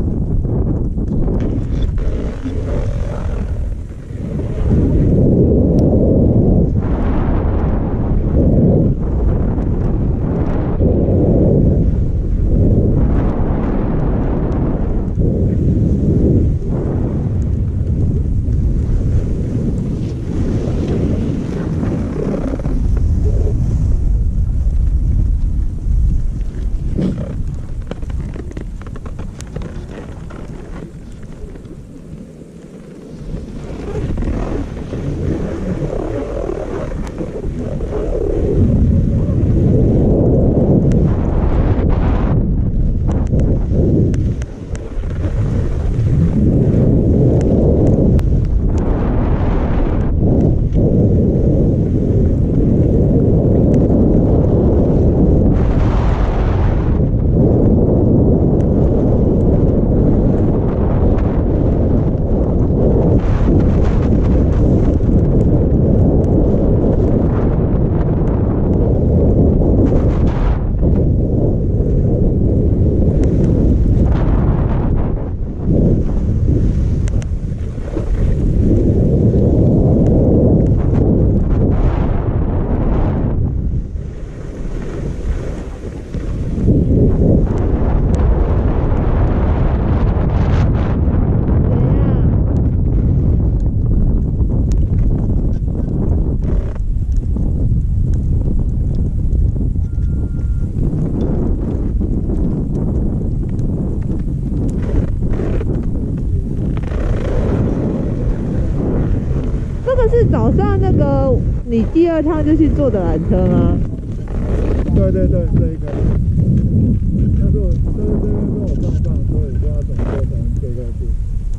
是早上那个你第二趟就去坐的缆车吗？ 对对对，这一个。但是这边跟我上上，所以就要整个才能飞过去。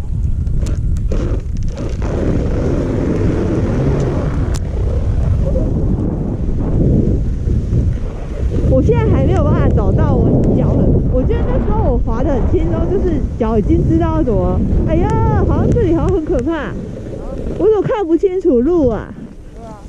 我现在还没有办法找到我脚我觉得那时候我滑得很轻松，就是脚已经知道怎么。哎呀，好像这里好像很可怕。我怎么看不清楚路啊？ 对啊。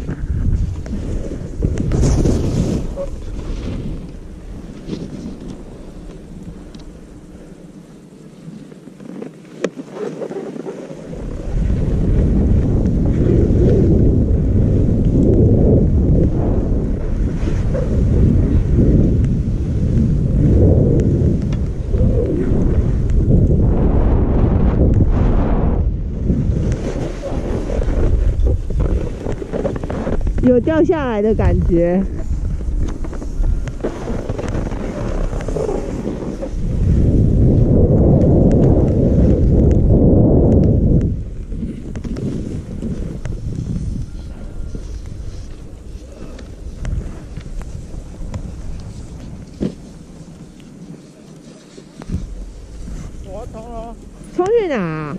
有掉下来的感觉。 我要冲了。 冲去哪啊？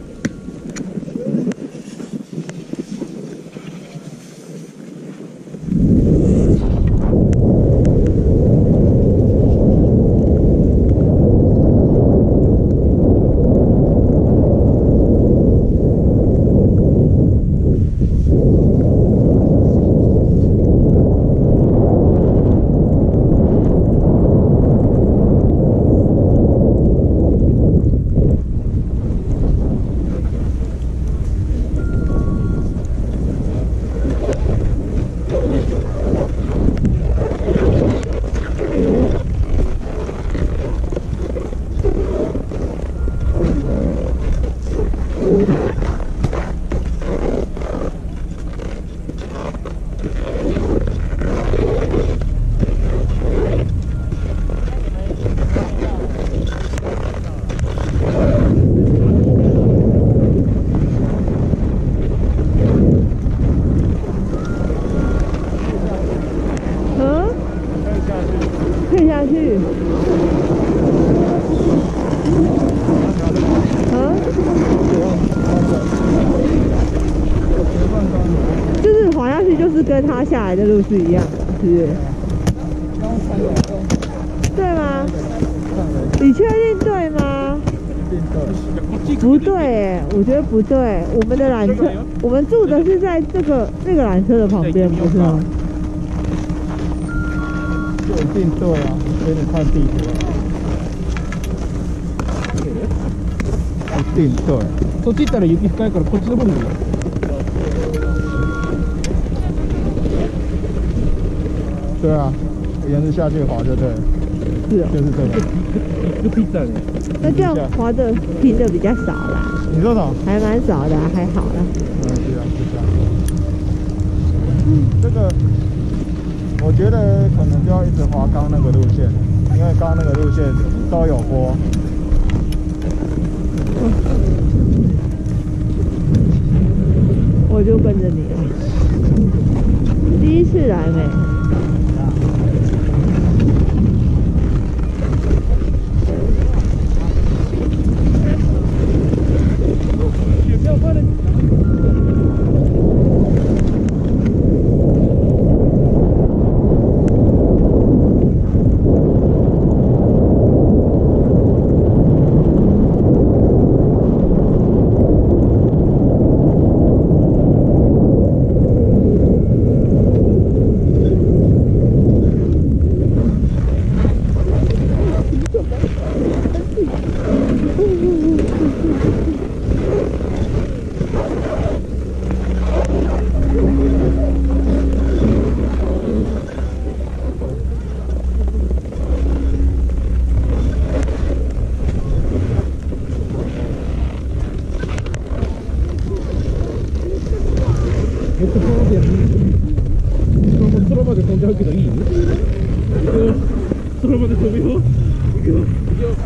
可以下去。 就是滑下去，就是跟他下来的路是一样，是不是？对吗？你确定对吗？不对哎，我觉得不对。我们的缆车，我们住的是在这个缆车的旁边，不是吗？ 这一定对啊，给你看地图。一定对。そっち行ったら雪深いからこっちの方に。对啊，沿着下去滑就对了。 是哦， 就是这个。就披萨呢？ 那这样滑的平的比较少啦。 你说什么？ 还蛮少的，还好啦。 对啊，就这样。这个我觉得可能就要一直滑刚那个路线，因为刚那个路线都有坡。 我就跟着你了。第一次来没？ まで飛んじゃうけどいい？そのまで飛ぶよ。行くよ。行くよ。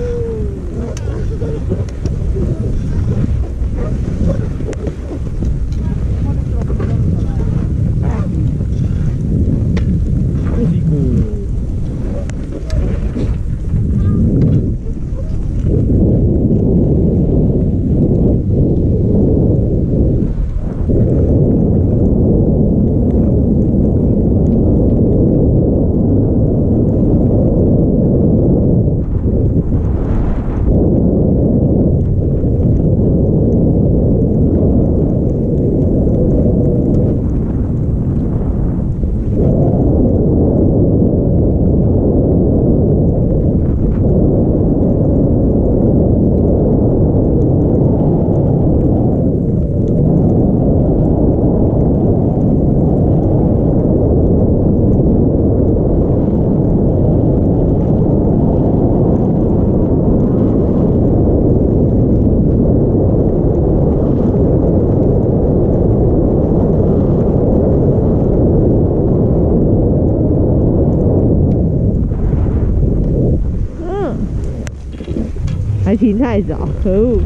还停太早，可恶！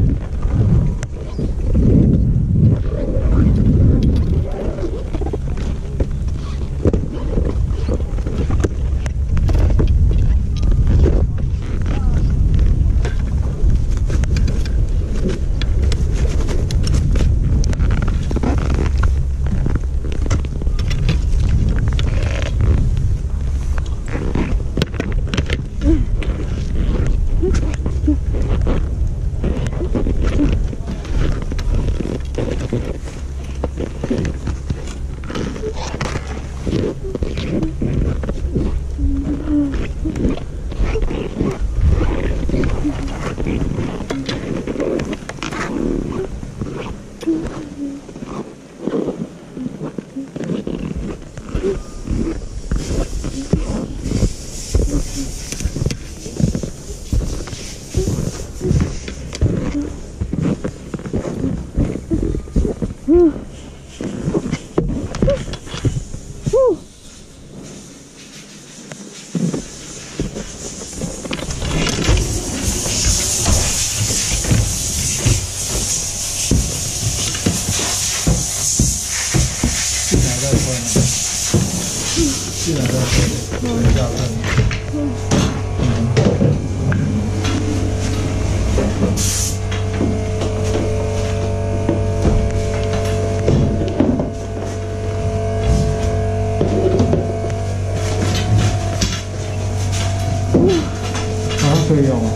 可以用吗？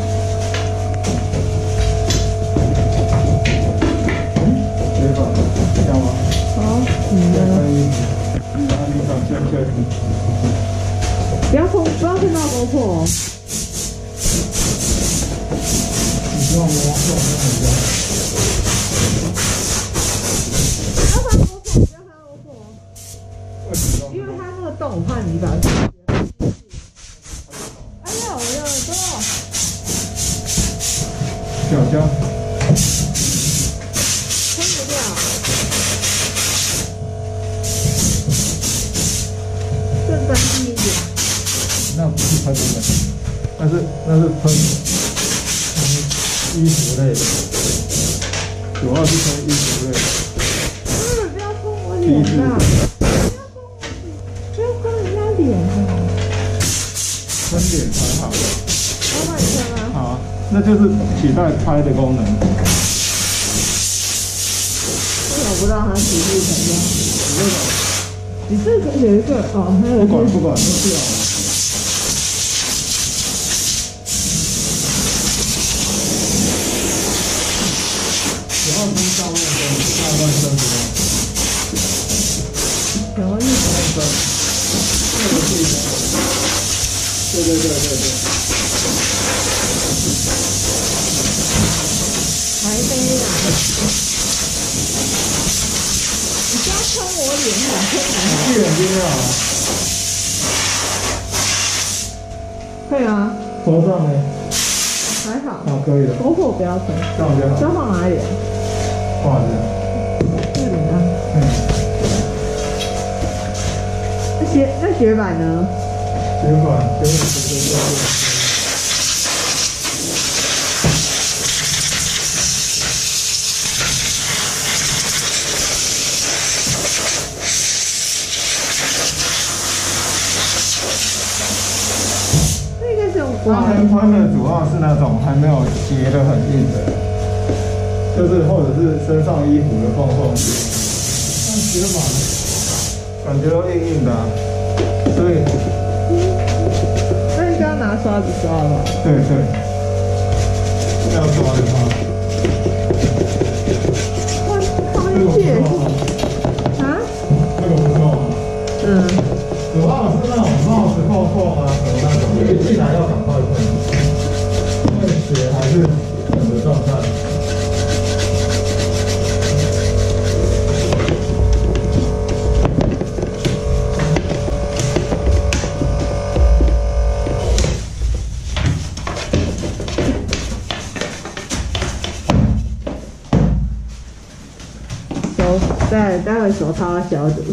可以吧？这样吗？ 好，你可呢？ 以。哪里想圈圈？ 不要碰到GoPro哦。 你希望我往后面比较好。为什么？ 因为它那个洞，我怕你把它。哎呀，我的耳朵！ 小江， 冲不掉。更干净一点。 那不是喷的，那是喷衣服类的，主要是喷衣服类的。 不要碰我脸呐！不要碰人家脸啊！ 喷脸才好。 我帮你喷吗？ 好，那就是取代拍的功能。 为什么不让它持续成这样？你这个有一个哦，还有不管都是要。然后从上面跟下半身不用。 然后一上半身，这个是一个。对。 还没啦。你不要喷我脸，很喷人。 闭眼睛啊！ 可以吗？ 头上呢？ 还好。 好，可以了。 GoPro不要喷。 这样就好。 要放哪里？ 挂着。 这里啊。 嗯。 那雪板呢？ 血管给你直接那个是当然喷的主要是那种还没有结得很硬的，就是或者是身上衣服的缝缝隙。但血管感觉都硬硬的、所以那你刚刚拿刷子刷了？ 对，要刷的话， 哇，放这个进去不够啊， 啊？ 这个不够啊。主要是那种帽子扣扣啊，什么那种，因为进来要赶快喷，因为血还是冷的状态。 待会手套要消毒。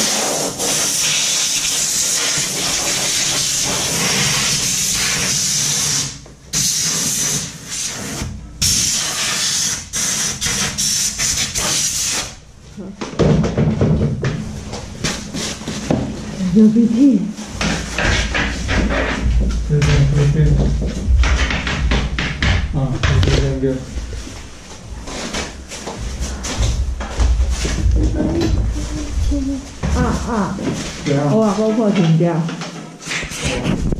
流鼻涕。 这边，啊，这边。 我把GoPro停掉。